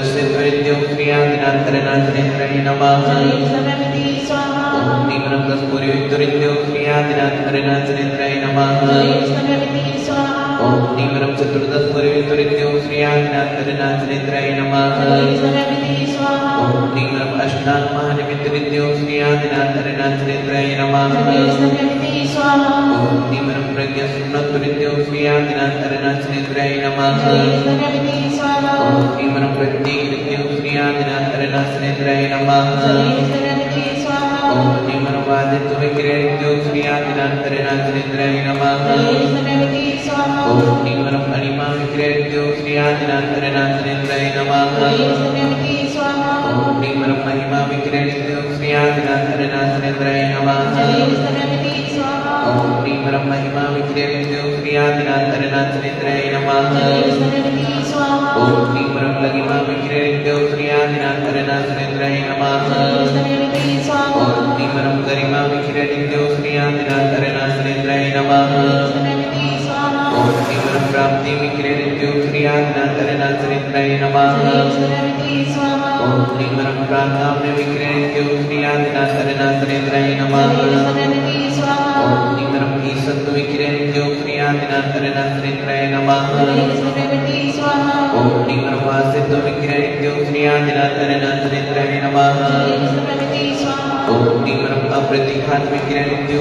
दूरदर्शनत्वरित्योक्रियादिनान्तरनाचरिन्द्राय नमः ॐ ह्रीमरं दशपुरवित्तरित्योक्रियादिनान्तरनाचरिन्द्राय नमः ॐ ह्रीमरं चतुर्दशपुरवित्तरित्योक्रियादिनान्तरनाचरिन्द्राय नमः ॐ ह्रीमरम् अष्टाङ्गमहानिमित्तरित्योक्रियादिनान्तरनाचरिन्द्राय नमः ॐ ह्रीमरं प्रज्ञस्फुरणत्वरित्योक्रियादिनान्तरनाचरिन्द्राय नमः ॐ ह्रीमरं प्रत्येकरित्योक्रियादिनान्तरनाचरिन्द्राय नमः ॐ ह्रीमरं वादित्वविक्रियोक्रियादिनान्तरनाचरिन्द्राय नमः ॐ ह्रीमरम् अणिमाविक्रियोक्रियादिनान्तरनाचरिन्द्राय नमः ॐ ह्रीमरं महिमाविक्रियोक्रियादिनान्तरनाचरिन्द्राय नमः ॐ ह्रीमरं महिमाविक्रियोक्रियादिनान्तरनाचरिन्द्राय नमः स्वाहा ओम क्लीं परम लघिमा विक्रीडित्यो श्रीयादिनाथरनाथनेन्द्राय नमः श्रीमती स्वाहा ओम क्लीं परम गरिमा विक्रीडित्यो श्रीयादिनाथरनाथनेन्द्राय नमः श्रीमती स्वाहा ओम क्लीं परम प्राप्ति विक्रीडित्यो श्रीयादिनाथरनाथनेन्द्राय नमः श्रीमती स्वाहा ओम क्लीं परम प्राणाम्य विक्रीडित्यो श्रीयादिनाथरनाथनेन्द्राय नमः श्रीमती स्वाहा ओम क्लीं परम ईसत्व विक्रीडित्यो श्रीयादिनाथरनाथनेन्द्राय नमः श्रीमती स्वाहा ओम क्लीं परम वासित्व विक्रीडित्यो श्रीयादिनाथरनाथनेन्द्राय नमः श्रीमती स्वाहा ओम क्लीं परम अप्रतिघात विक्रीडित्यो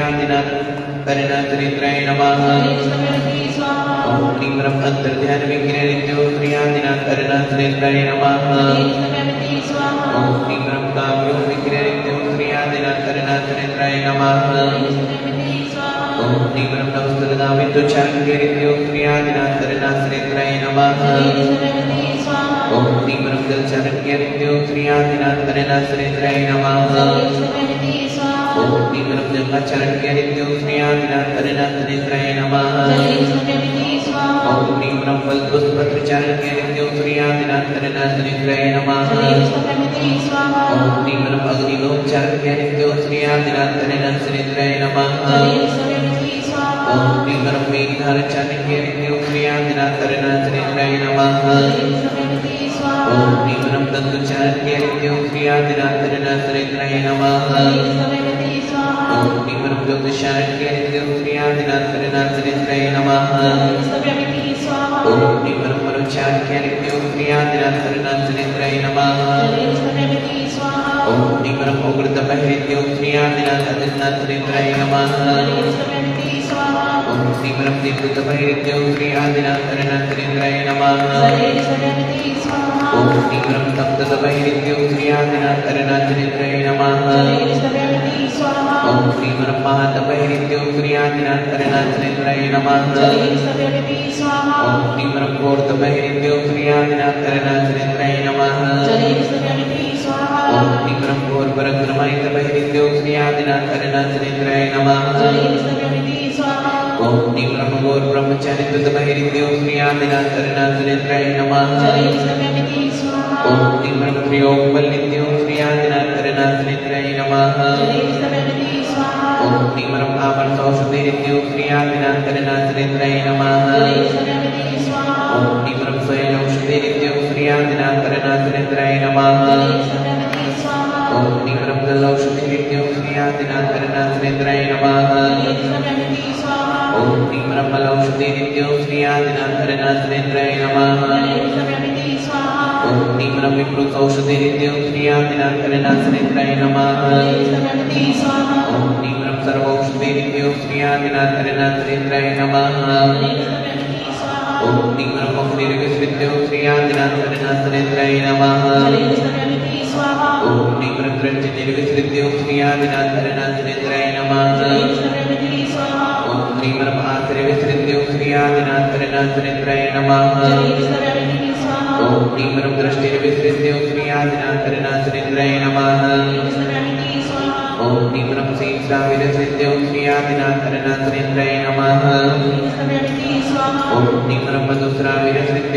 श्रीयादिनाथरनाथनेन्द्राय नमः श्रीमती स्वाहा ओम क्लीं परम अंतर्ध्यान विक्रीडित्यो श्रीयादिनाथरनाथनेन्द्राय नमः श्रीमती स्वाहा ओम क्लीं परम काव्यो विक्रीडित्यो श्रीयादिनाथरनाथनेन्द्राय नमः श्रीमती स्वाहा ओम क्लीं परम नवस्तुलनामितोच्चारण विक्रीडित्यो श्रीयादिनाथरनाथनेन्द्राय नमः श्रीमती स्वाहा ओम क्लीं परम जलचारण विक्रीडित्यो श्रीयादिनाथरनाथनेन्द्राय नमः श्रीमती स्वाहा ओम क्लीं परम जन्माचरण विक्रीडित्यो श्रीयादिनाथरनाथनेन्द्राय नमः श्रीमती स्वाहा ओम क्लीं परम फलपुष्पत्रचारण विक्रीडित्यो श्रीयादिनाथरनाथनेन्द्राय नमः श्रीमती स्वाहा ओम क्लीं परम अग्निलोकचारण विक्रीडित्यो श्रीयादिनाथरनाथनेन्द्राय नमः श्रीमती स्वाहा ओम क्लीं परम मेघधारचारण विक्रीडित्यो श्रीयादिनाथरनाथनेन्द्राय नमः श्रीमती स्वाहा ओम क्लीं परम तत्वचारण विक्रीडित्यो श्रीयादिनाथरनाथनेन्द्राय नमः श्रीमती स्वाहा ओम क्लीं परम ज्योतिषारण विक्रीडित्यो श्रीयादिनाथरनाथनेन्द्राय नमः श्रीमती स्वाहा ओम क्लीं परम परोचारण विक्रीडित्यो श्रीयादिनाथरनाथनेन्द्राय नमः श्रीमती स्वाहा ओम क्लीं परम उग्रतपहरित्यो श्रीयादिनाथरनाथनेन्द्राय नमः श्रीमती स्वाहा ओम क्लीं परम दीप्तपहरित्यो श्रीयादिनाथरनाथनेन्द्राय नमः श्रीमती स्वाहा ओम क्लीं परम तप्तपहरित्यो श्रीयादिनाथरनाथनेन्द्राय नमः श्रीमती स्वाहा ओम क्लीं परम महातपहरित्यो श्रीयादिनाथरनाथनेन्द्राय नमः श्रीमती स्वाहा ओम क्लीं परम घोरतपहरित्यो श्रीयादिनाथरनाथनेन्द्राय नमः श्रीमती स्वाहा ओम क्लीं परम घोरपरक्रमायितपहरित्यो श्रीयादिनाथरनाथनेन्द्राय नमः श्रीमती स्वाहा ओम क्लीं परम घोरब्रह्मचारित्वपहरित्यो श्रीयादिनाथरनाथनेन्द्राय नमः श्रीमती स्वाहा ओम क्लीं परम त्रियोगवल्लित्यो श्रीयादिनाथरनाथनेन्द्राय नमः श्रीमती स्वाहा ओम क्लीं परम आमर्तौषधेरित्यो श्रीयादिनाथरनाथनेन्द्राय नमः श्रीमती स्वाहा ओम क्लीं परम स्वयंौषधेरित्यो श्रीयादिनाथरनाथनेन्द्राय नमः श्रीमती स्वाहा ओम क्लीं परम जलौषधेरित्यो श्रीयादिनाथरनाथनेन्द्राय नमः श्रीमती स्वाहा ओम क्लीं परम मलौषधेरित्यो श्रीयादिनाथरनाथनेन्द्राय नमः श्रीमती स्वाहा ओम क्लीं परम विप्लुतौषधेरित्यो श्रीयादिनाथरनाथनेन्द्राय नमः श्रीमती स्वाहा ओम क्लीं परम सर्वौषधेरित्यो श्रीयादिनाथरनाथनेन्द्राय नमः श्रीमती स्वाहा ओम क्लीं परम अग्निर्विसृत्यो श्रीयादिनाथरनाथनेन्द्राय नमः श्रीमती स्वाहा ओम क्लीं परम रञ्जनिर्विसृत्यो श्रीयादिनाथरनाथनेन्द्राय नमः श्रीमती स्वाहा ओम क्लीं परम आश्रयविसृत्यो श्रीयादिनाथरनाथनेन्द्राय नमः श्रीमती स्वाहा ओम क्लीं परम दृष्टिर्विसृत्यो श्रीयादिनाथरनाथनेन्द्राय नमः श्रीमती स्वाहा ओम क्लीं परम शीघ्राविरसृत्यो श्रीयादिनाथरनाथनेन्द्राय नमः श्रीमती स्वाहा ओम क्लीं परम मधुस्राविरसृत्यो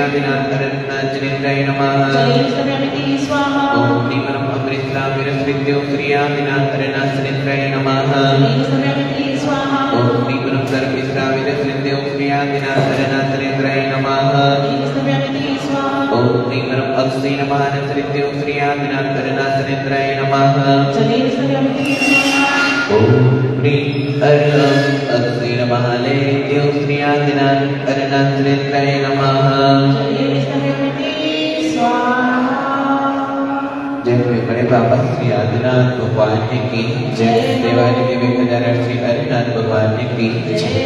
श्रीयादिनाथरनाथनेन्द्राय नमः श्रीमती स्वाहा ओम क्लीं परम अमृतस्राविरसृत्यो श्रीयादिनाथरनाथनेन्द्राय नमः श्रीमती स्वाहा ओम क्लीं परम सर्पिस्राविरसृत्यो श्रीयादिनाथरनाथनेन्द्राय नमः श्रीमती स्वाहा ओम क्लीं परम अक्षीणमानसृत्यो श्रीयादिनाथरनाथनेन्द्राय नमः श्रीमती स्वाहा ओम क्लीं अर्घं अक्षीणमालेत्यो श्रीयादिनाथरनाथनेन्द्राय नमः श्रीमती स्वाहा जय में बड़े बाबा श्री आदिनाथ भगवान की जय। देवाली देवी खजाना श्री हरिनाथ भगवान की जय।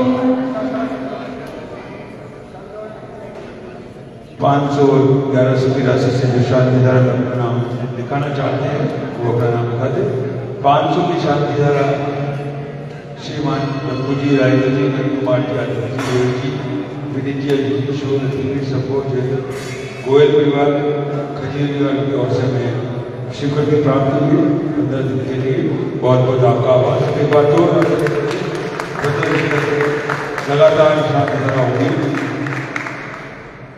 511 की राशि से जो शांति धारा का अपना नाम लिखाना चाहते हैं वो अपना नाम लिखा दे। 500 की शांति धारा श्रीमान रघु जी, राजेंद्र जी, कुमार जी, विनीत जी, सपोर्ट गोयल परिवार, खजीर परिवार की ओर से मैं स्वीकृति प्राप्त हुई 15 दिन के लिए। बहुत बहुत आपका आभार। एक बार तो लगातार शांति धारा होगी।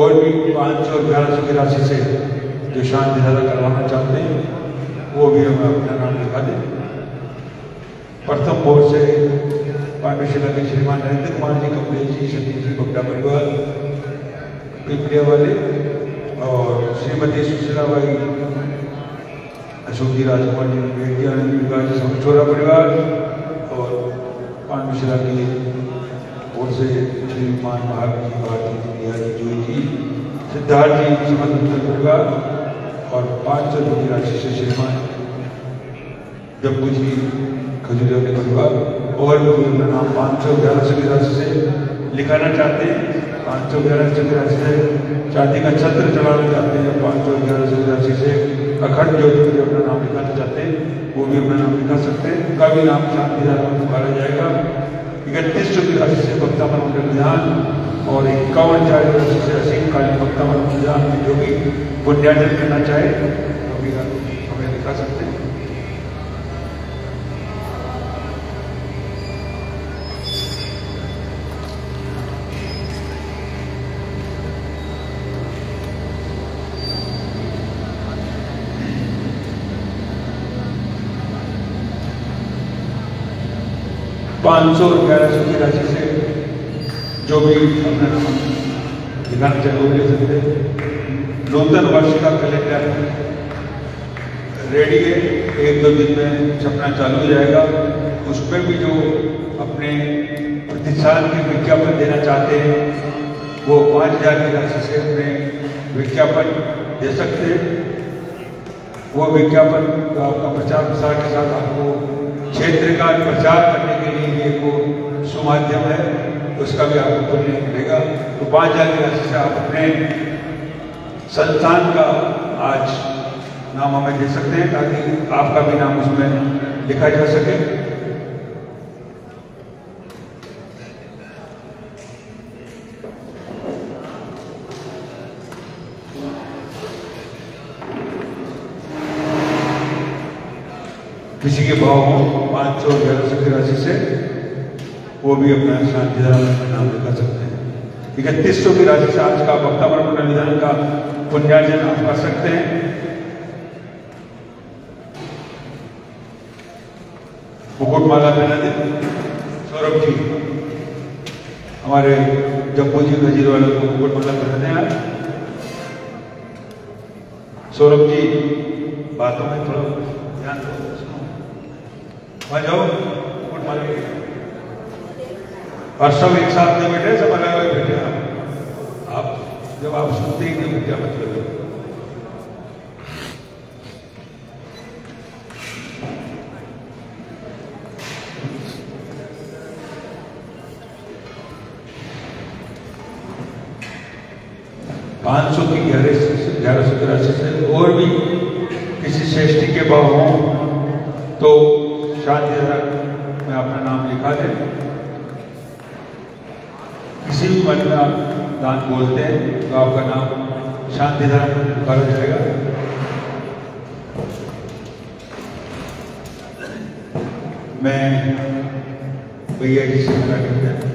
और भी 500 और 1100 की राशि से जो शांति धारा करवाना चाहते हैं वो भी हमें अपना नाम लिखा दें। प्रथम बोर्ड से पांडुशिला के श्रीमान नरेंद्र कुमार जी, कमलेश जी, सतीश जी, बगड़ा परिवार पिपलिया वाले, और श्रीमती सुशीला बाई, अशोक जी, राजकुमार जी, बेटी आनंद विकास जी, समछोरा परिवार, और पांडुशिला की ओर से श्रीमान महावीर जी, भारती जी, बिहारी जोई जी, सिद्धार्थ जी, समझ परिवार, और 500 की राशि से श्रीमान जम्बू जी, खजूरिया के परिवार, और भी अपना नाम 511 की राशि से लिखाना चाहते हैं। 511 की राशि से शादी का छत्र चलाना चाहते हैं। 511 की राशि से अखंड ज्योति भी अपना नाम लिखाना चाहते हैं, वो भी अपना नाम लिखा सकते हैं। उनका भी नाम शांति धारा में पुकारा जाएगा। 31 की राशि से भक्ता मंडल विधान, और 51 राशि से असीम कालीन भक्ता मंडल विधान में जो भी पुण्यार्जन करना चाहे वो भी हमें लिखा सकते हैं। पाँच सौ और 1100 की राशि से जो भी अपना नाम लिखाना चाहे वो ले सकते हैं। नूतन वर्ष का कैलेंडर रेडी है, 1-2 दिन में छपना चालू हो जाएगा। उसमें भी जो अपने प्रतिष्ठान के विज्ञापन देना चाहते हैं वो 5000 की राशि से अपने विज्ञापन दे सकते हैं। वो विज्ञापन आपका प्रचार प्रसार के साथ आपको क्षेत्र का प्रचार करने के लिए एक वो सुमाध्यम है, उसका भी आपको पुण्य मिलेगा। तो 5000 की राशि से आप अपने संस्थान का आज नाम हमें दे सकते हैं ताकि आपका भी नाम उसमें लिखा जा सके। किसी के भाव हो 500 और 1100 की राशि से वो भी अपना शांति धारा में नाम लिखा सकते हैं। 3100 की राशि से आज का भक्ता मंडल विधान का पुण्यार्जन आप कर सकते हैं। मुकुटमाला पहना दे सौरभ जी, हमारे जम्बू जी खजीर वालों को मुकुटमाला पहना दें आज। सौरभ जी बातों में थोड़ा ध्यान दो, वहाँ जाओ मुकुटमाला और सब एक साथ में बैठे, सब अलग अलग बैठे। आप जब आप सुनते ही नहीं क्या मतलब है। पाँच 500 की 1100 की राशि से और भी किसी श्रेष्ठी के भाव हों तो शांति धारा में अपना नाम लिखा दें। किसी भी मन में आप दान बोलते हैं तो आपका नाम शांति धारा में लिखा जाएगा। मैं भैया जी से मेरा निवेदन,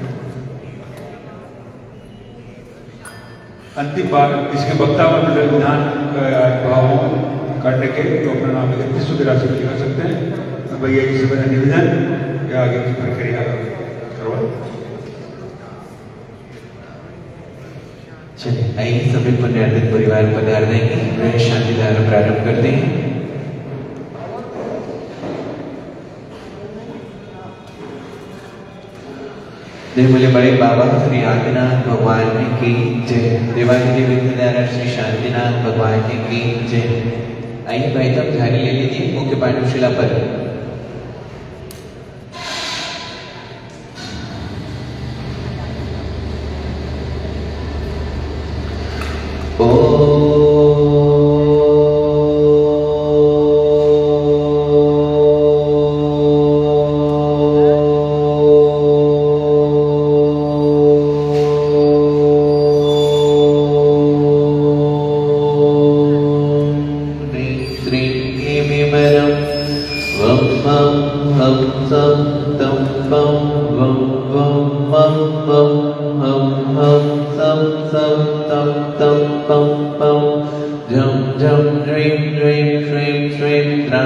अंतिम बार इसके वक्ता मंडल विधान भाव करने के तो अपना नाम 3100 की राशि लिखा सकते हैं। भैया जी से मेरा निवेदन या आगे की प्रक्रिया करवाओ। चलिए आइए सभी पुण्यार्थित परिवार पधार देंगे, शांति धारा प्रारंभ करते हैं। निर्मले बड़े बाबा श्री आदिनाथ भगवान की जय। देवाधिदेव विद्याधर श्री शांतिनाथ भगवान की जय। आइए भाई तब झाड़ी ले लीजिए मुख्य पांडुशिला पर। तम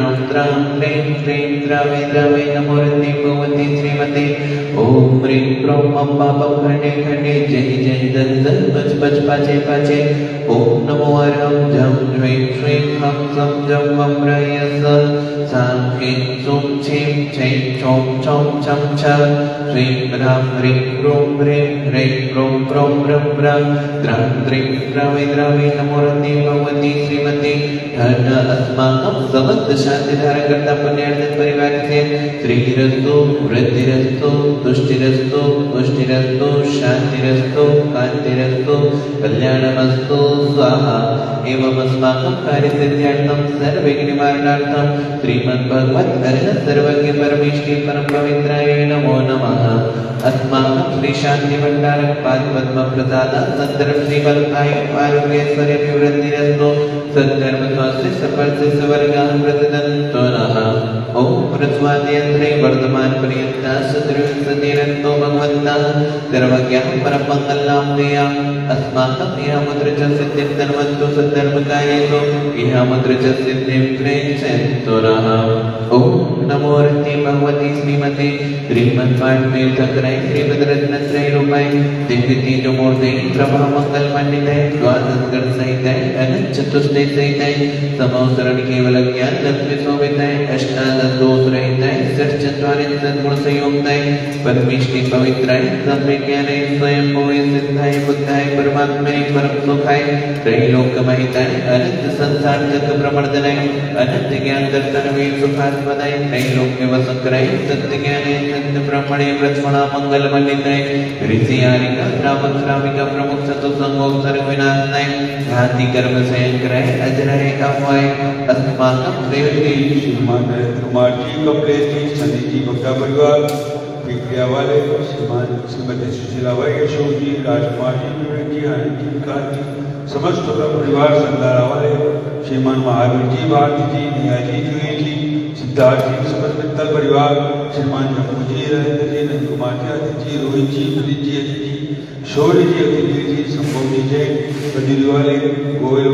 द्रां द्रां द्रैं द्रैं द्रावे द्रावे नमोरते भगवती श्रीमते ओम ह्रीं क्रों मम पापं खंडे खंडे जय जय दं दं बच बच पाचे पाचे ओम नमो अरहं जं ज्वें श्रीं हं सं जं वं रयस सां ह्रीं सुं छीं छैं छौं छौं छं छ श्रीं ह्रां ह्रीं क्रों ह्रीं ह्रैं क्रों क्रों ब्रं ब्रं द्रां द्रैं द्रावे द्रावे नमोरते भगवती श्रीमते धन अस्माकं समस्त शांति धारण करता पुण्यार्थ परिवार से श्रीरस्तु वृद्धिरस्तु तुष्टिरस्तु पुष्टिरस्तु शांतिरस्तु कांतिरस्तु कल्याणमस्तु स्वाहा एवं अस्माकं कार्यसिद्ध्यर्थं सर्वविघ्ननिवारणार्थं श्रीमद्भगवत् अरहत सर्वज्ञ परमेष्टि परम पवित्राय नमो नमः अस्माकं श्री शांति भंडारक पाद पद्म प्रसाद संदर्भ श्री बलकाय आरोग्यैश्वर्य अभिवृद्धिरस्तु सद्धर्म स्वास्थ्य सफलस्य सवर्गाः प्रतिदन्तु नः ओम प्रस्वादयन्त्रे वर्धमान पर्यन्ता सद्रविंशतिरन्तो भगवन्तः सर्वज्ञः परममङ्गलनाम्नया अस्माकं इहामुत्र च सिद्धिं धन्वन्तु सद्धर्मकार्येषु इहामुत्र च सिद्धिं प्रयच्छन्तु नः ओम नमो रते भगवती श्रीमते श्रीमद्पाठमेलथकराय श्रीमद्रत्नत्रय रूपाय दिव्य तेजोमूर्ते प्रभा मंगल मंडिताय द्वादश सहिताय अनंत चतुष्टय सहिताय समोसरण केवल ज्ञान लक्ष्मी शोभिताय अष्टादश दोष रहिताय षट चत्वारिंशत् सद्गुण संयुक्ताय परमेष्टि पवित्राय सम्यक ज्ञानाय स्वयं भूय सिद्धाय बुद्धाय परमात्मने परम सुखाय त्रैलोक्यमहिताय अनंत संसार जग प्रमर्दनाय अनंत ज्ञान दर्शन वे सुखास्पदाय त्रैलोक्य वसंकराय सत्य ज्ञानाय सत्य ब्रह्मणे प्रथमणा मंगल मंडिताय ऋषि आरिका श्रावक श्राविका प्रमुख सतो संगोग सर्व विनाशनाय घाती कर्म संयंकराय अजराय अभय अस्माकं देवती श्रीमान नरेंद्र कुमार जी कमलेश जी सनी जी भक्ता परिवार पिंपरिया वाले श्रीमान श्रीमती सुशीला भाई अशोक जी राजकुमार जी विवेक जी आनंद जी विकास जी समस्त परिवार संधारा वाले श्रीमान महावीर जी भारती जी निया जी जुएल जी सिद्धार्थ जी समस्त मित्तल परिवार श्रीमान जम्मू जी राजेंद्र जी नंद कुमार जी आदित्य जी रोहित जी पुनीत जी अजय जी शौर्य जी अतिवीर जी संभव जी जय खजूरी वाले गोयल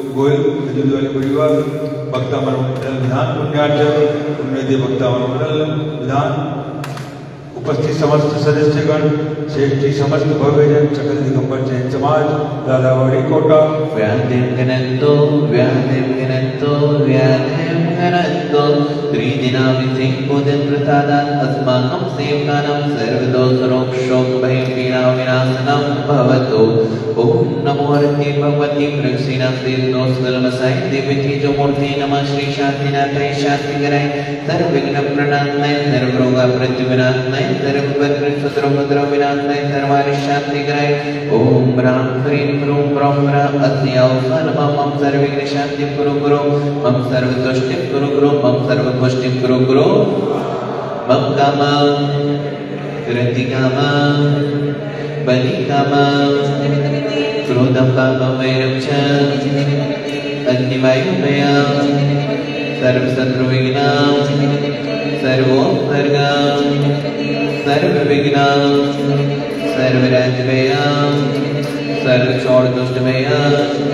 खजूरी वाले परिवार भक्ता मनोमंडल विधान पुण्यार्चक पुण्यदेव भक्ता मनोमंडल विधान उपस्थित समस्त सदस्यगण श्रेष्ठी समस्त भव्यजन सकल दिगंबर जैन समाज दादावाड़ी कोटा व्याधिं गणन्तो त्रिदिनामिति भोजन प्रसादात् अस्माकं सेवकानां सर्वदोषरोगशोकभयपीडाविनाशनं भवतु ओम नमो हरते भगवती प्रसीनास्तेन्दोस्वलमसाय देवतेजोमूर्ते नमः श्री शान्तिनाथाय शान्तिकराय सर्वविघ्नप्रणाशनाय सर्वरोगप्रतिविनाशनाय सर्वभद्रशत्रुभद्रविनाशनाय सर्वारिशान्तिकराय ओम ह्रां ह्रीं ह्रूं ह्रौं ह्रां अस्यावसानमं सर्वविघ्नशान्तिं कुरु कुरु मम सर्वतुष्टिं कुरु कुरु मम सर्वपुष्टिं कुरु कुरु मम कामं कृतिकामं बलिकामं क्रोधं पापं वैरं च अग्निवायुमयं सर्वशत्रुविघ्नं सर्वोपसर्गं सर्वविघ्नं सर्वराजभयं सर्वचोरदुष्टभयं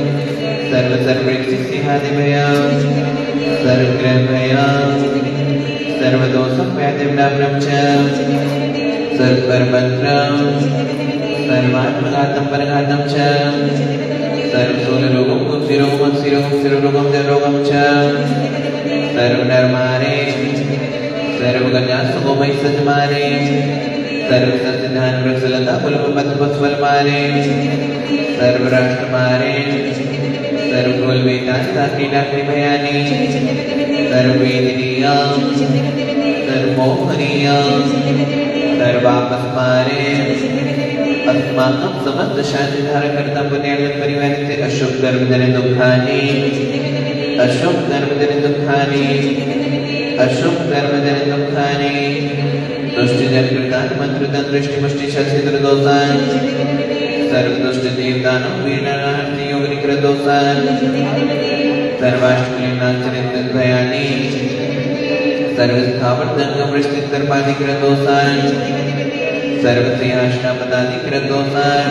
सर्वसर्वसिंहादिभयं सर्वग्रहभयं सर्वदोषव्याधिं च सर्वपरमन्त्रं सर्वात्मघातं परघातं च सर्वशूलरोगं कुक्षिरोगं शिरोगं जरोगं च सर्वनरमारे सर्वगजासुगोमयि सजमारे सर्वसंसिधान वृक्षलता पुष्पलमारे सर्वराष्ट्रमारे सर्वकुलवेदांता कीटाग्नि भयानि सर्ववेदनीया सर्वमोहनीया सर्वापस्मारे अस्माकं समस्त शांति धारण करता पुण्यार्थ परिवार से अशुभ कर्म जन दुखानि अशुभ कर्म जन दुखानि अशुभ कर्म जन दुखानि दुष्ट जन कृतान मंत्रदान दृष्टि मुष्टि शस्त्र दोषान सर्वदुष्ट देवदानव वीरनार्ति योग निकृत दोषान सर्वाष्टलीनाचरित भयानि सर्वस्थावर जंगम वृष्टि सर्पाधिकृत दोषान सर्वश्रेयाष्टापदाधिकृत दोषान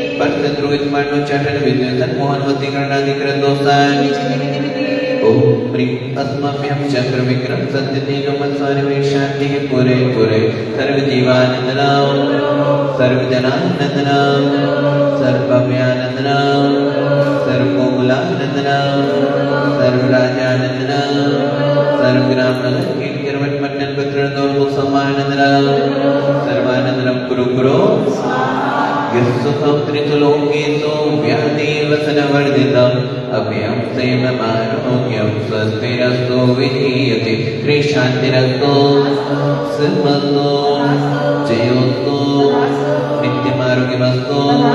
परशत्रुविद मांडव चटन विद्युतन मोहनवती गणाधिकृत दोषान ओम प्रीम अस्मभ्यं चक्र विक्रम सत्य तेजो मत्सर में शांति पूरे पूरे सर्व जीवानंदनाम सर्व जनानंदनाम सर्वव्यानंदनाम सर्वमूलानंदनाम सर्व राजानंदनाम सर्व ग्राम नगर कीर्तिरवट मंडल पत्र दो समानंदनाम सर्वानंदनम कुरु कुरु यस्सुखं त्रितुलोकेषु व्याधिवसनवर्धितम् अभयं सेममारोग्यं स्वस्तिरस्तु विधीयते श्रीशान्तिरस्तु सिद्धमस्तु जयोस्तु नित्यमारोग्यमस्तु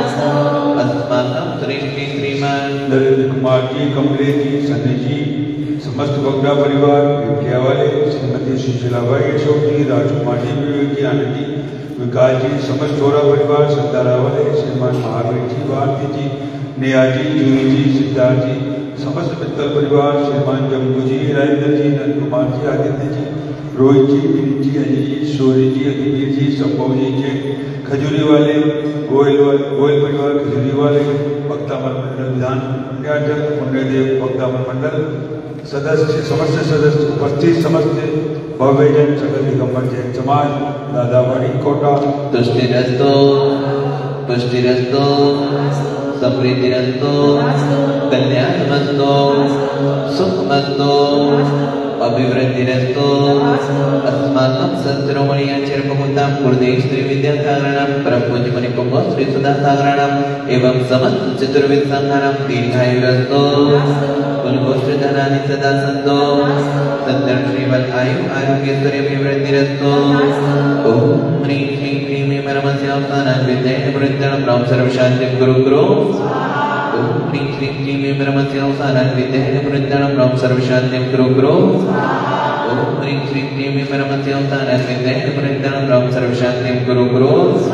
अस्माकं सृष्टि श्रीमान नरेंद्र कुमार जी, कमले जी, सनी जी, समस्त बगड़ा परिवार, विद्या वाले, श्रीमती सुशीलाबाई, अशोक जी, राजकुमार जी, विवेक जी, आनंद जी, विकास जी, समस्त चोरा परिवार, संतारा वाले, श्रीमान महावीर जी, भारती जी, नेहा जी, जूही जी, सिद्धार्थ जी, समस्त मित्तल परिवार, श्रीमान जम्बू जी, राजेंद्र जी, नंद कुमार जी, आदित्य जी, रोहित जी, विनीत जी, अजय जी, शौर्य जी, अतिवीर जी, संभव जी के खजूरी वाले, गोयल परिवार खजूरी वाले, भक्तामल मंडल विधान न्यायाधीश पुण्यदेव भक्तामल मंडल सदस्य, समस्त सदस्य उपस्थित, समस्त भव्यजन सकल दिगंबर जैन समाज, दादावाड़ी कोटा, तुष्टिरस्तु पुष्टिरस्तु समृद्धिरस्तु कल्याणमस्तु सुखमस्तु अभिवृद्धिरस्तु अस्माकं सत्रोमणीयाचर्पमुक्तां कुलदेश श्री विद्यासागराणां परम पूज्य मणिपुंगो श्री सुधासागराणाम् एवं समस्त चतुर्विध संघानां दीर्घायुरस्तु कुलगोत्रधनानि सदा सन्तु सत्यं श्रीमद् आयु आरोग्यैश्वर्याभिवृद्धिरस्तु ओम ह्रीं ह्रीं क्लीं परमस्यावसानं विद्येन वृद्धं ब्रह्म सर्वशान्तिं गुरु गुरु ओम ह्रीं ह्रीं क्लीं परमस्यावसानं विद्येन वृद्धं ब्रह्म सर्वशान्तिं गुरु गुरु ओम ह्रीं ह्रीं क्लीं परमस्यावसानं विद्येन वृद्धं ब्रह्म सर्वशान्तिं गुरु गुरु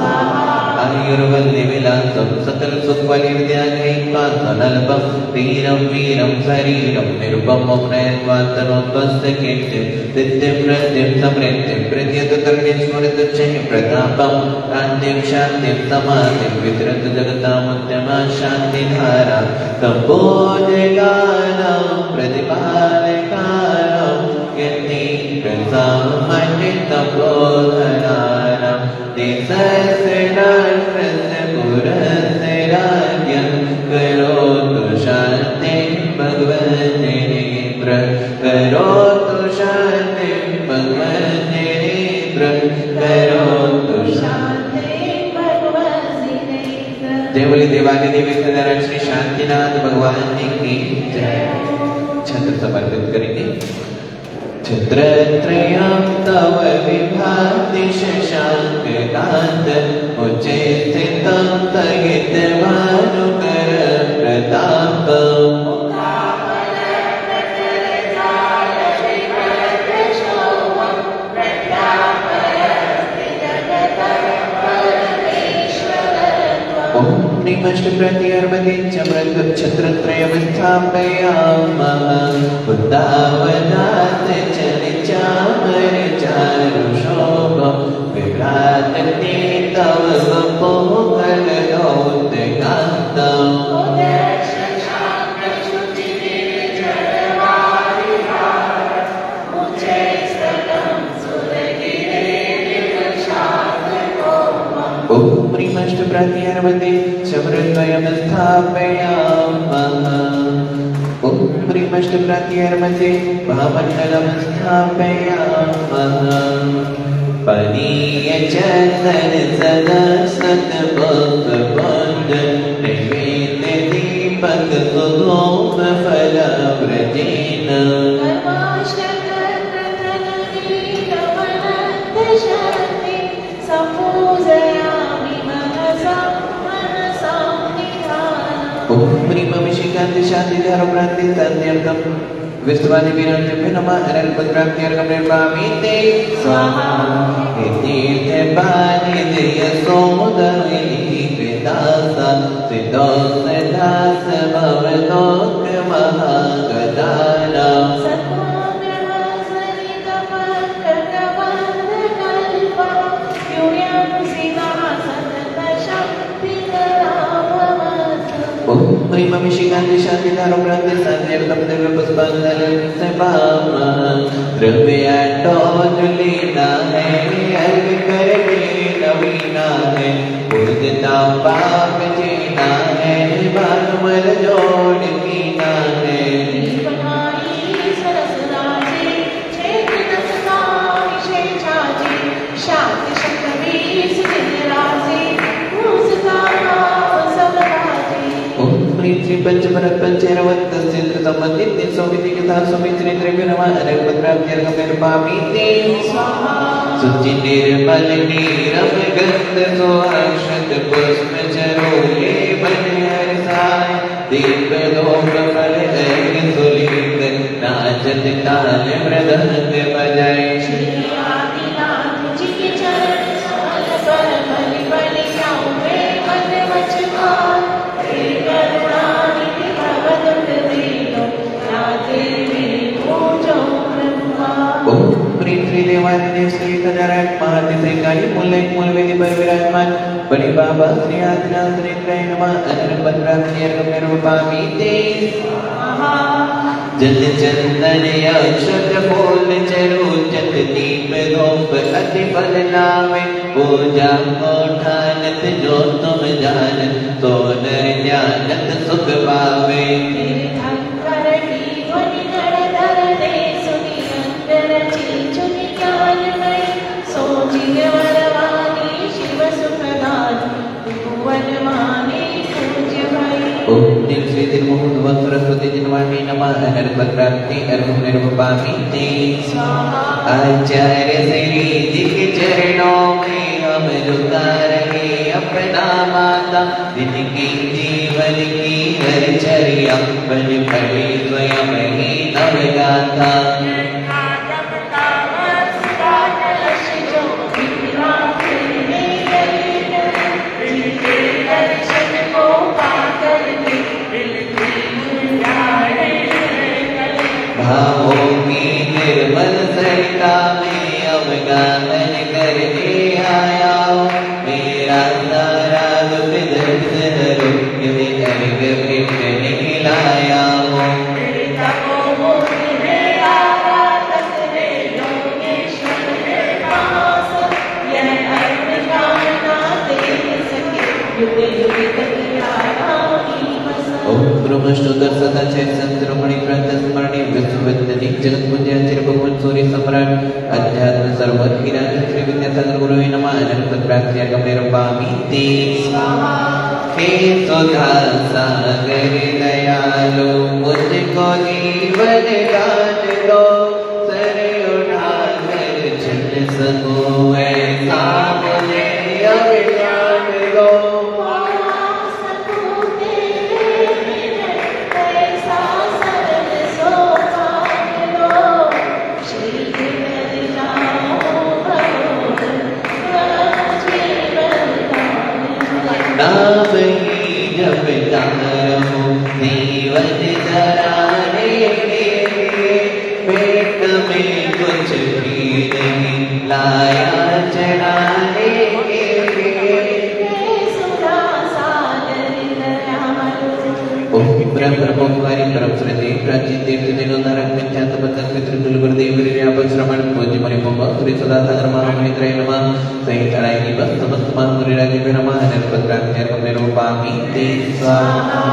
आयुर्वल्लि विलासं सकल सुखवलि विद्यालयैकान्तनल्पं धीरं वीरं शरीरं निरुपमं नयन्वान्तनोद्वस्य कीर्तिं सिद्धिं वृद्धिं समृद्धिं प्रत्यतकर्णेश्वरतुच्छं प्रतापं कान्तिं शान्तिं समाधिं वितरतु जगतामुद्यमा शान्तिधारा सम्बोधकानां प्रतिपालकानां यतीन्द्रसामण्डितबोधनानां देशस्य राष्ट्रस्य पुरस्य राज्यं करोतु शान्तिं भगवन्नेत्र करोतु शान्तिं भगवन्नेत्र करोतु देवली देवाली देवी सदारण श्री शांतिनाथ भगवान की जय। छत्र समर्पित करेंगे। छत्रत्रयं तव विभाति शशाङ्ककान्त उच्चे स्थितं तगितभानुकर प्रतापम् ष्टप्रतिर्मति छत्रत्रयं स्थापयामः वृन्दावनात् चलिचामरचारुशोभं विभ्राजते तव वपोकलयोत्कान्तम् ष्टप्रतिर्मति चमृद्वयं स्थापयामः ॐ ह्रीमष्टप्रतिर्मति महामण्डलं स्थापयामः पनीयचन्दन सदा सतभक्तवृन्द नैवेद्य दीपक सुधूप फलव्रजेन शांति तन्यर्थं विश्वानि विरन्ति नमः अनल्पद्राक्त्यर्गं निर्मामीते स्वाहा इति देवानि देयसोदरि वेदासा सिद्धोस्दास भवतोक महागदाना Prima Michiganti Shantidaro Grande Sandertam Deve Puspandale Sebama Draviato Julina Hai Alvi Karni Navina Hai Urdita Pakajina Hai Bhanumal Jodikina Hai Sri Panchaparat Pancharavata Sindra Samadhi Somiti Kita Sumitri Tribunama Arapatra Kirkamir Pamiti Suchi Nirmalini Ramaganda Soakshat Pusmacharole Banharisai Deepadokra Pale Sulitan Najat Tale Mradhante Bajai Shri Adinath Ji ke charan samal par bali bali aue man vachman Sri Dewan Sri Kadarat Mahati Sri Kali Mulai Mulai Par Viratman Bani Baba Sri Adina Sri Trainama Anand Patra Sri Arkamir Pamite Jal Chandan Yakshat Pol Charu Chat Deep Dhop Ati Pal Name Puja Kothanat Jo Tum Janat Sonar Janat Sukh Pave Om Sri Tirumuh Dua Saraswati Jinwani Nama Narpatrakti Arhum Nirvapamiti Acharya Sri Ji के चरणों में हम झुका रहे अपना माता जिनकी जीवन की हर चर्या बन पड़ी स्वयं ही नवगाथा भावों की निर्मल सरिता में अवगाहन करने आया मेरा सारा दुख दर्द हरो ये अर्घ भेटने लाया हूँ ब्रह्मष्टोत्तर सदा चैत संतरमणि प्रातः स्मरणी विश्ववंदनी जगत पूज्य आचार्य भगवान सूर्य सम्राट अध्यात्म सर्वधीरा श्री विद्यासागर गुरुवे नमः अनंत प्राप्ति अगमेर पामीति हे सुधा सागर दयालु मुझको जीवन दान दो सर उठाकर चल सकूं ऐसा मुझे अभिमान दो नाम ही जपता रहूं जीवन तराने के लिए पेट में कुछ भी नहीं लाया चढ़ाने के लिए ओम ब्रह्म कुमारी परम श्रद्धे प्राचीन तीर्थ दिनोदारक विख्यात भक्त पितृ गुरुदेव व्यापक श्रवण पूज्य मणि मोह श्री सदा सागर महामणित्रय नमः सही चढ़ाई की बस समस्त महामुनि राजी पे नमः नरपत प्रांत्य में रूपामी ते स्वाहा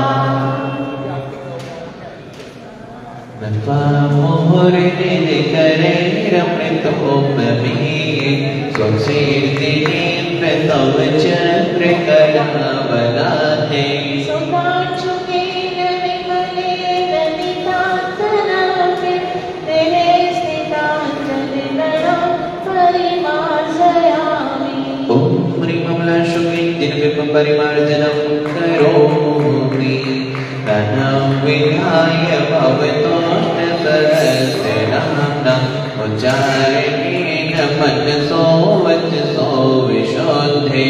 नत्वा मोहरे ने करे रमृतोपमे स्वक्षेत्रे प्रतव चक्र कलावलाते परिमार्जनं करोमि तनं विहाय भवतोष्टसहस्रनाम्ना उच्चारणेन मनसो वचसो विशुद्धे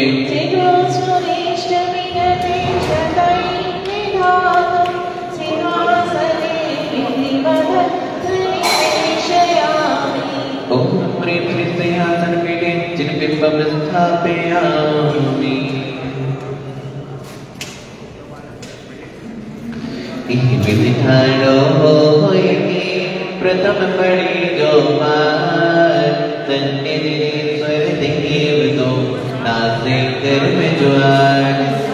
ॐ प्रेम सिंहासनपीठे चिन्बिम्बं स्थापयामि विधानो होएगी प्रथम पड़ी जो मार तन्ने दिनेश्वर देव दो नासे कर में ज्वार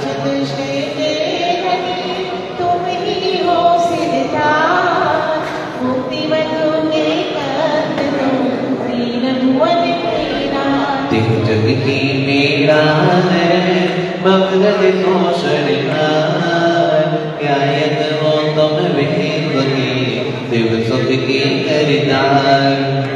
जग की मेरा है मगध शोषण न्यायत हो तुम वेद बगे देव सुख की करदार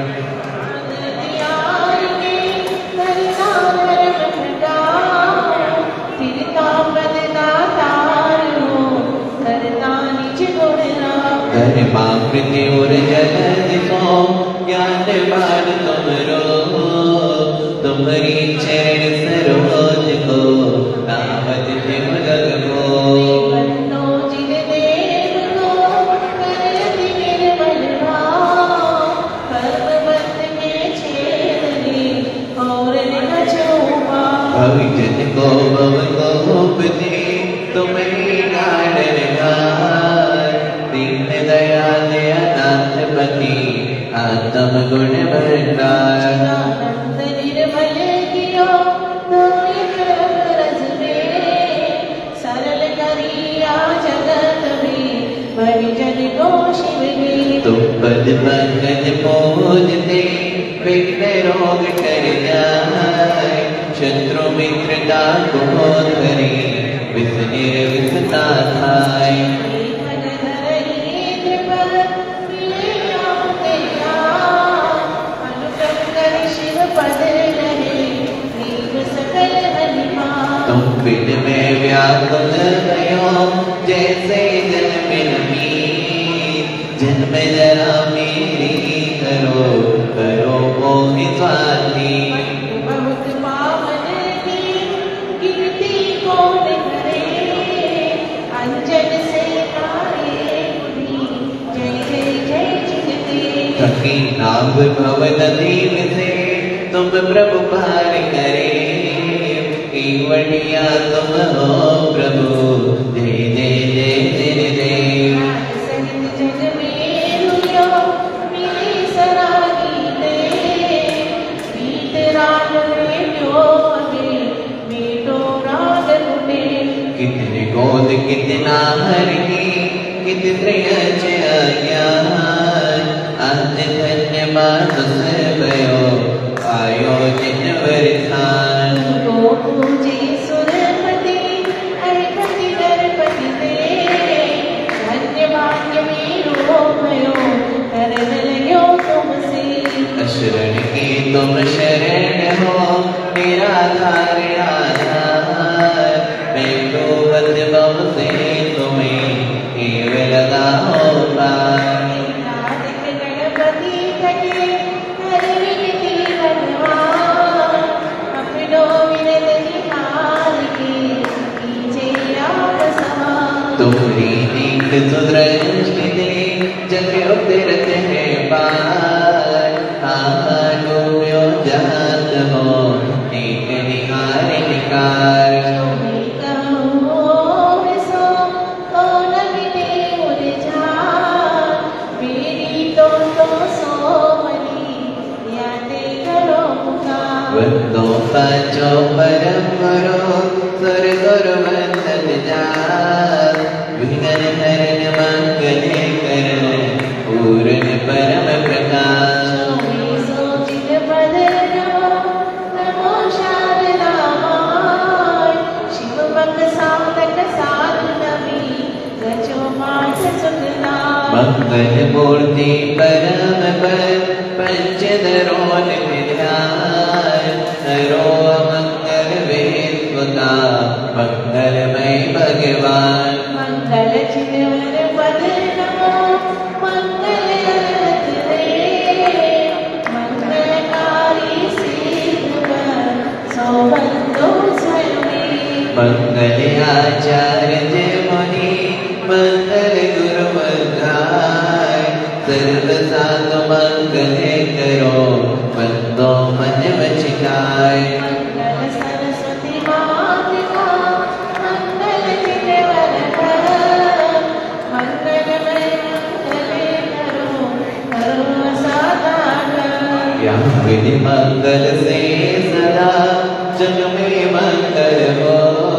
धर्माकृति और जगत को ज्ञान बार तुमरो तुम्हारी चरण सरोज को नामत शिव जग को भविजन को भव को उपदे तुम्हारी गाड़न गार दीन दयाल अनाथ पति आत्म गुण भंडार तुम पद पंकज पूजते विघ्न रोग कर जाए शत्रु मित्रता को धरे विष निर्विषता थाय तुम बिन में व्याकुल भयो जैसे जल में नमी जन्म जरा मेरी करो करो मोहि स्वाति बहुत पावन की कीर्ति कौन करे अंजन से तारे बुद्धि जय जय जय जगते थकी नाभ भव नदी से तुम प्रभु पार करे केवड़िया तुम हो प्रभु जय जय जय जय देव कितने गोद कितना हरि कितने अज्ञान आज धन्य मानुष भयो आयो जिन वरदान शरण की तुम शरण हो निराधार आधार मैं तो बदबम से तुम्हें केवल लगाओ पार गणपति थके हर विनती भगवान अपनो विनत निहार के कीजे आप समान तुम्हारी दीन सुदृष्टि दे जग उतरत है पार डूब्यो जात हो एक निहार निकार वंदो पाचो परम गुरु सुर गुरु वंदन जात विघ्न हरण मंगल करण पूर्ण परम प्रकाश मंगल मूर्ति परम पद पंचधरोन विधान हरो मंगल वेदवता मंगलमय भगवान मंगल चिन्वर पद नमो मंगल रे मंगलकारी सिद्ध सौबंदो स्वयं मंगल आचार्य मुनि मंगल गुरु बधाई सर्व साधु मंगल करो बंदो मन बचिकाय मंगल सरस्वती माता मंगल चिन्वर विधि मंगल से सदा जग में मंगल हो,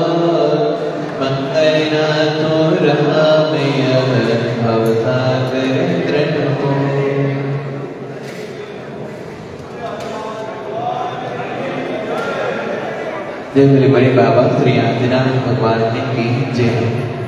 मंगल ना तो रहा में भवसागर दृढ़ हो। जय मेरे बड़े बाबा श्री आदिनाथ भगवान की जय।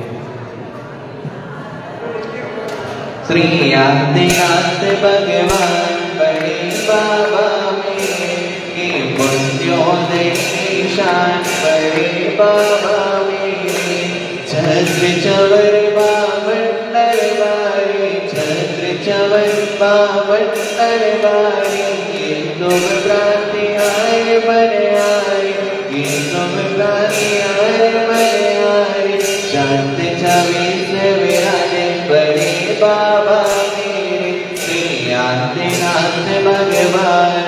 श्री आदिनाथ भगवान बड़े बाबा मेरे, पुण्योदय शान बड़े बाबा मेरे। छत्र चवर बावन दरबारी, छत्र चवर बावन दरबारी, ये तुम प्राति आए मन आए, ये तुम प्राति आए मन आए। शांत छवि से विराजे बड़े बाबा मेरे, श्री आदिनाथ भगवान।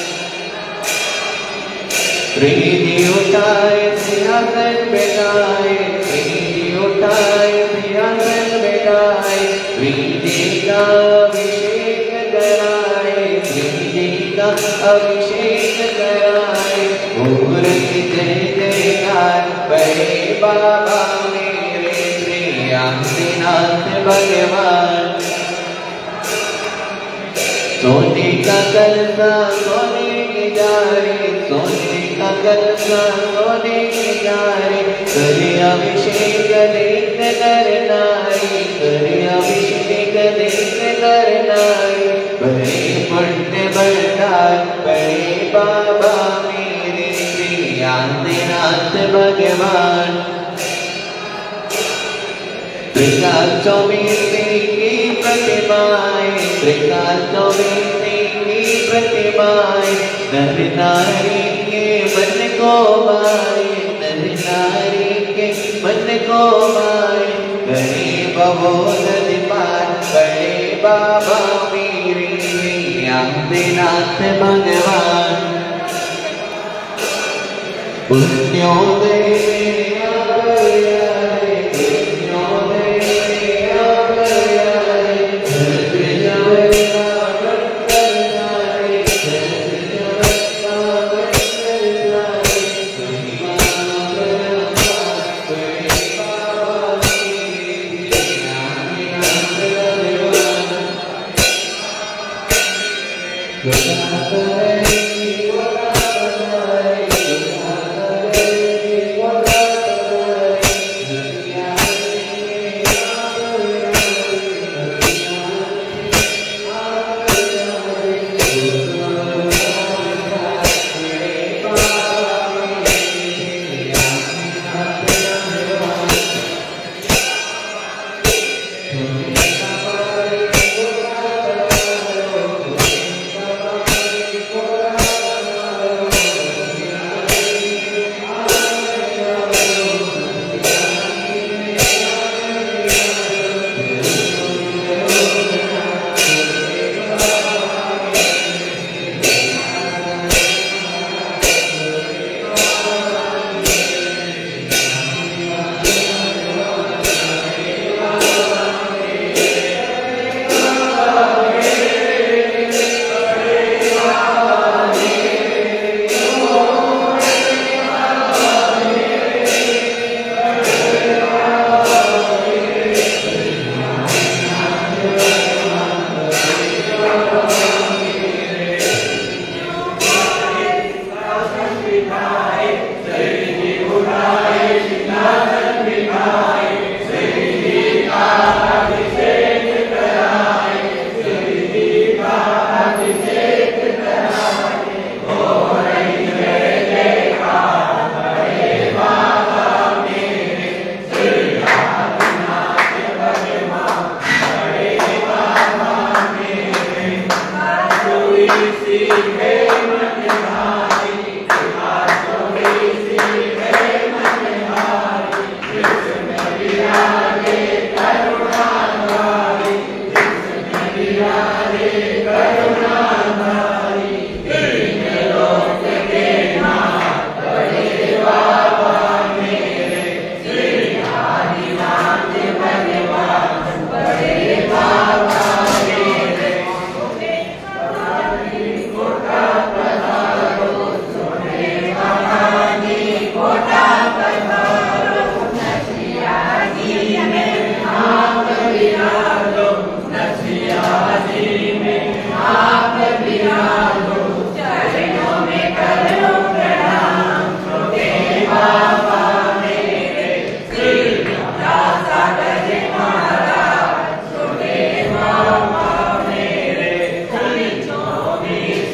प्रीति उठाए सिंहासन बैठाए, प्रीति उठाए सिंहासन बैठाए। प्रीति का अभिषेक कराए, प्रीति का अभिषेक कराए। मूर्ति जय जयकार बड़े बाबा मेरे, श्री आदिनाथ भगवान। सोने का कलसा सोने के जारे, सोने का कलसा सोने के जारे। करे अभिषेक नित्य नर नारी, करे अभिषेक नित्य नर नारी। बड़े पुण्य भंडार बड़े बाबा मेरे, श्री आदिनाथ भगवान। त्रिकालों में तेरी प्रतिमाएं, त्रिकालों में तेरी प्रतिमाएं। नर नारी के मन को भाए, नर नारी के मन को भाए। गरीब बोध पार बड़े बाबा मेरे, श्री आदिनाथ भगवान। पुण्योदय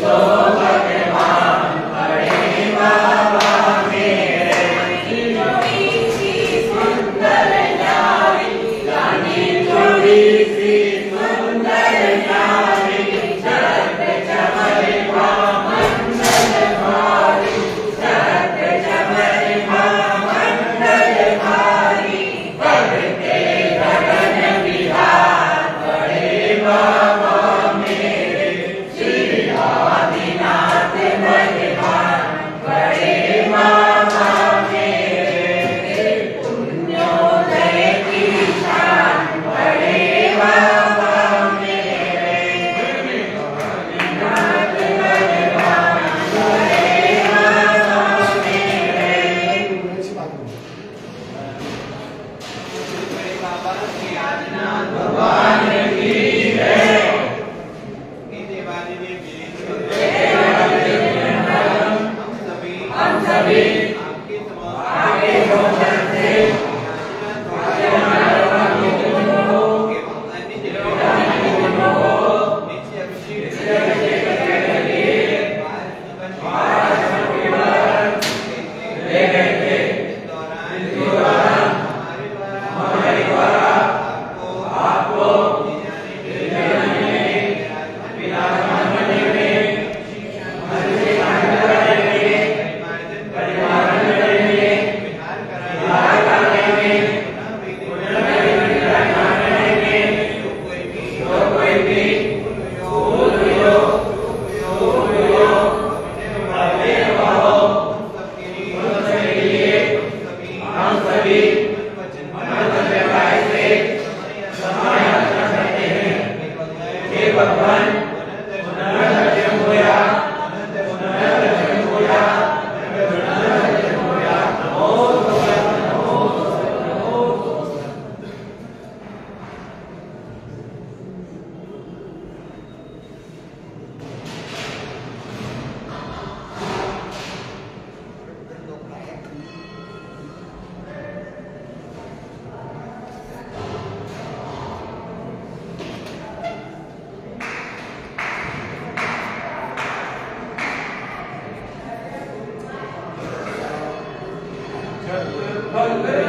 Hallelujah.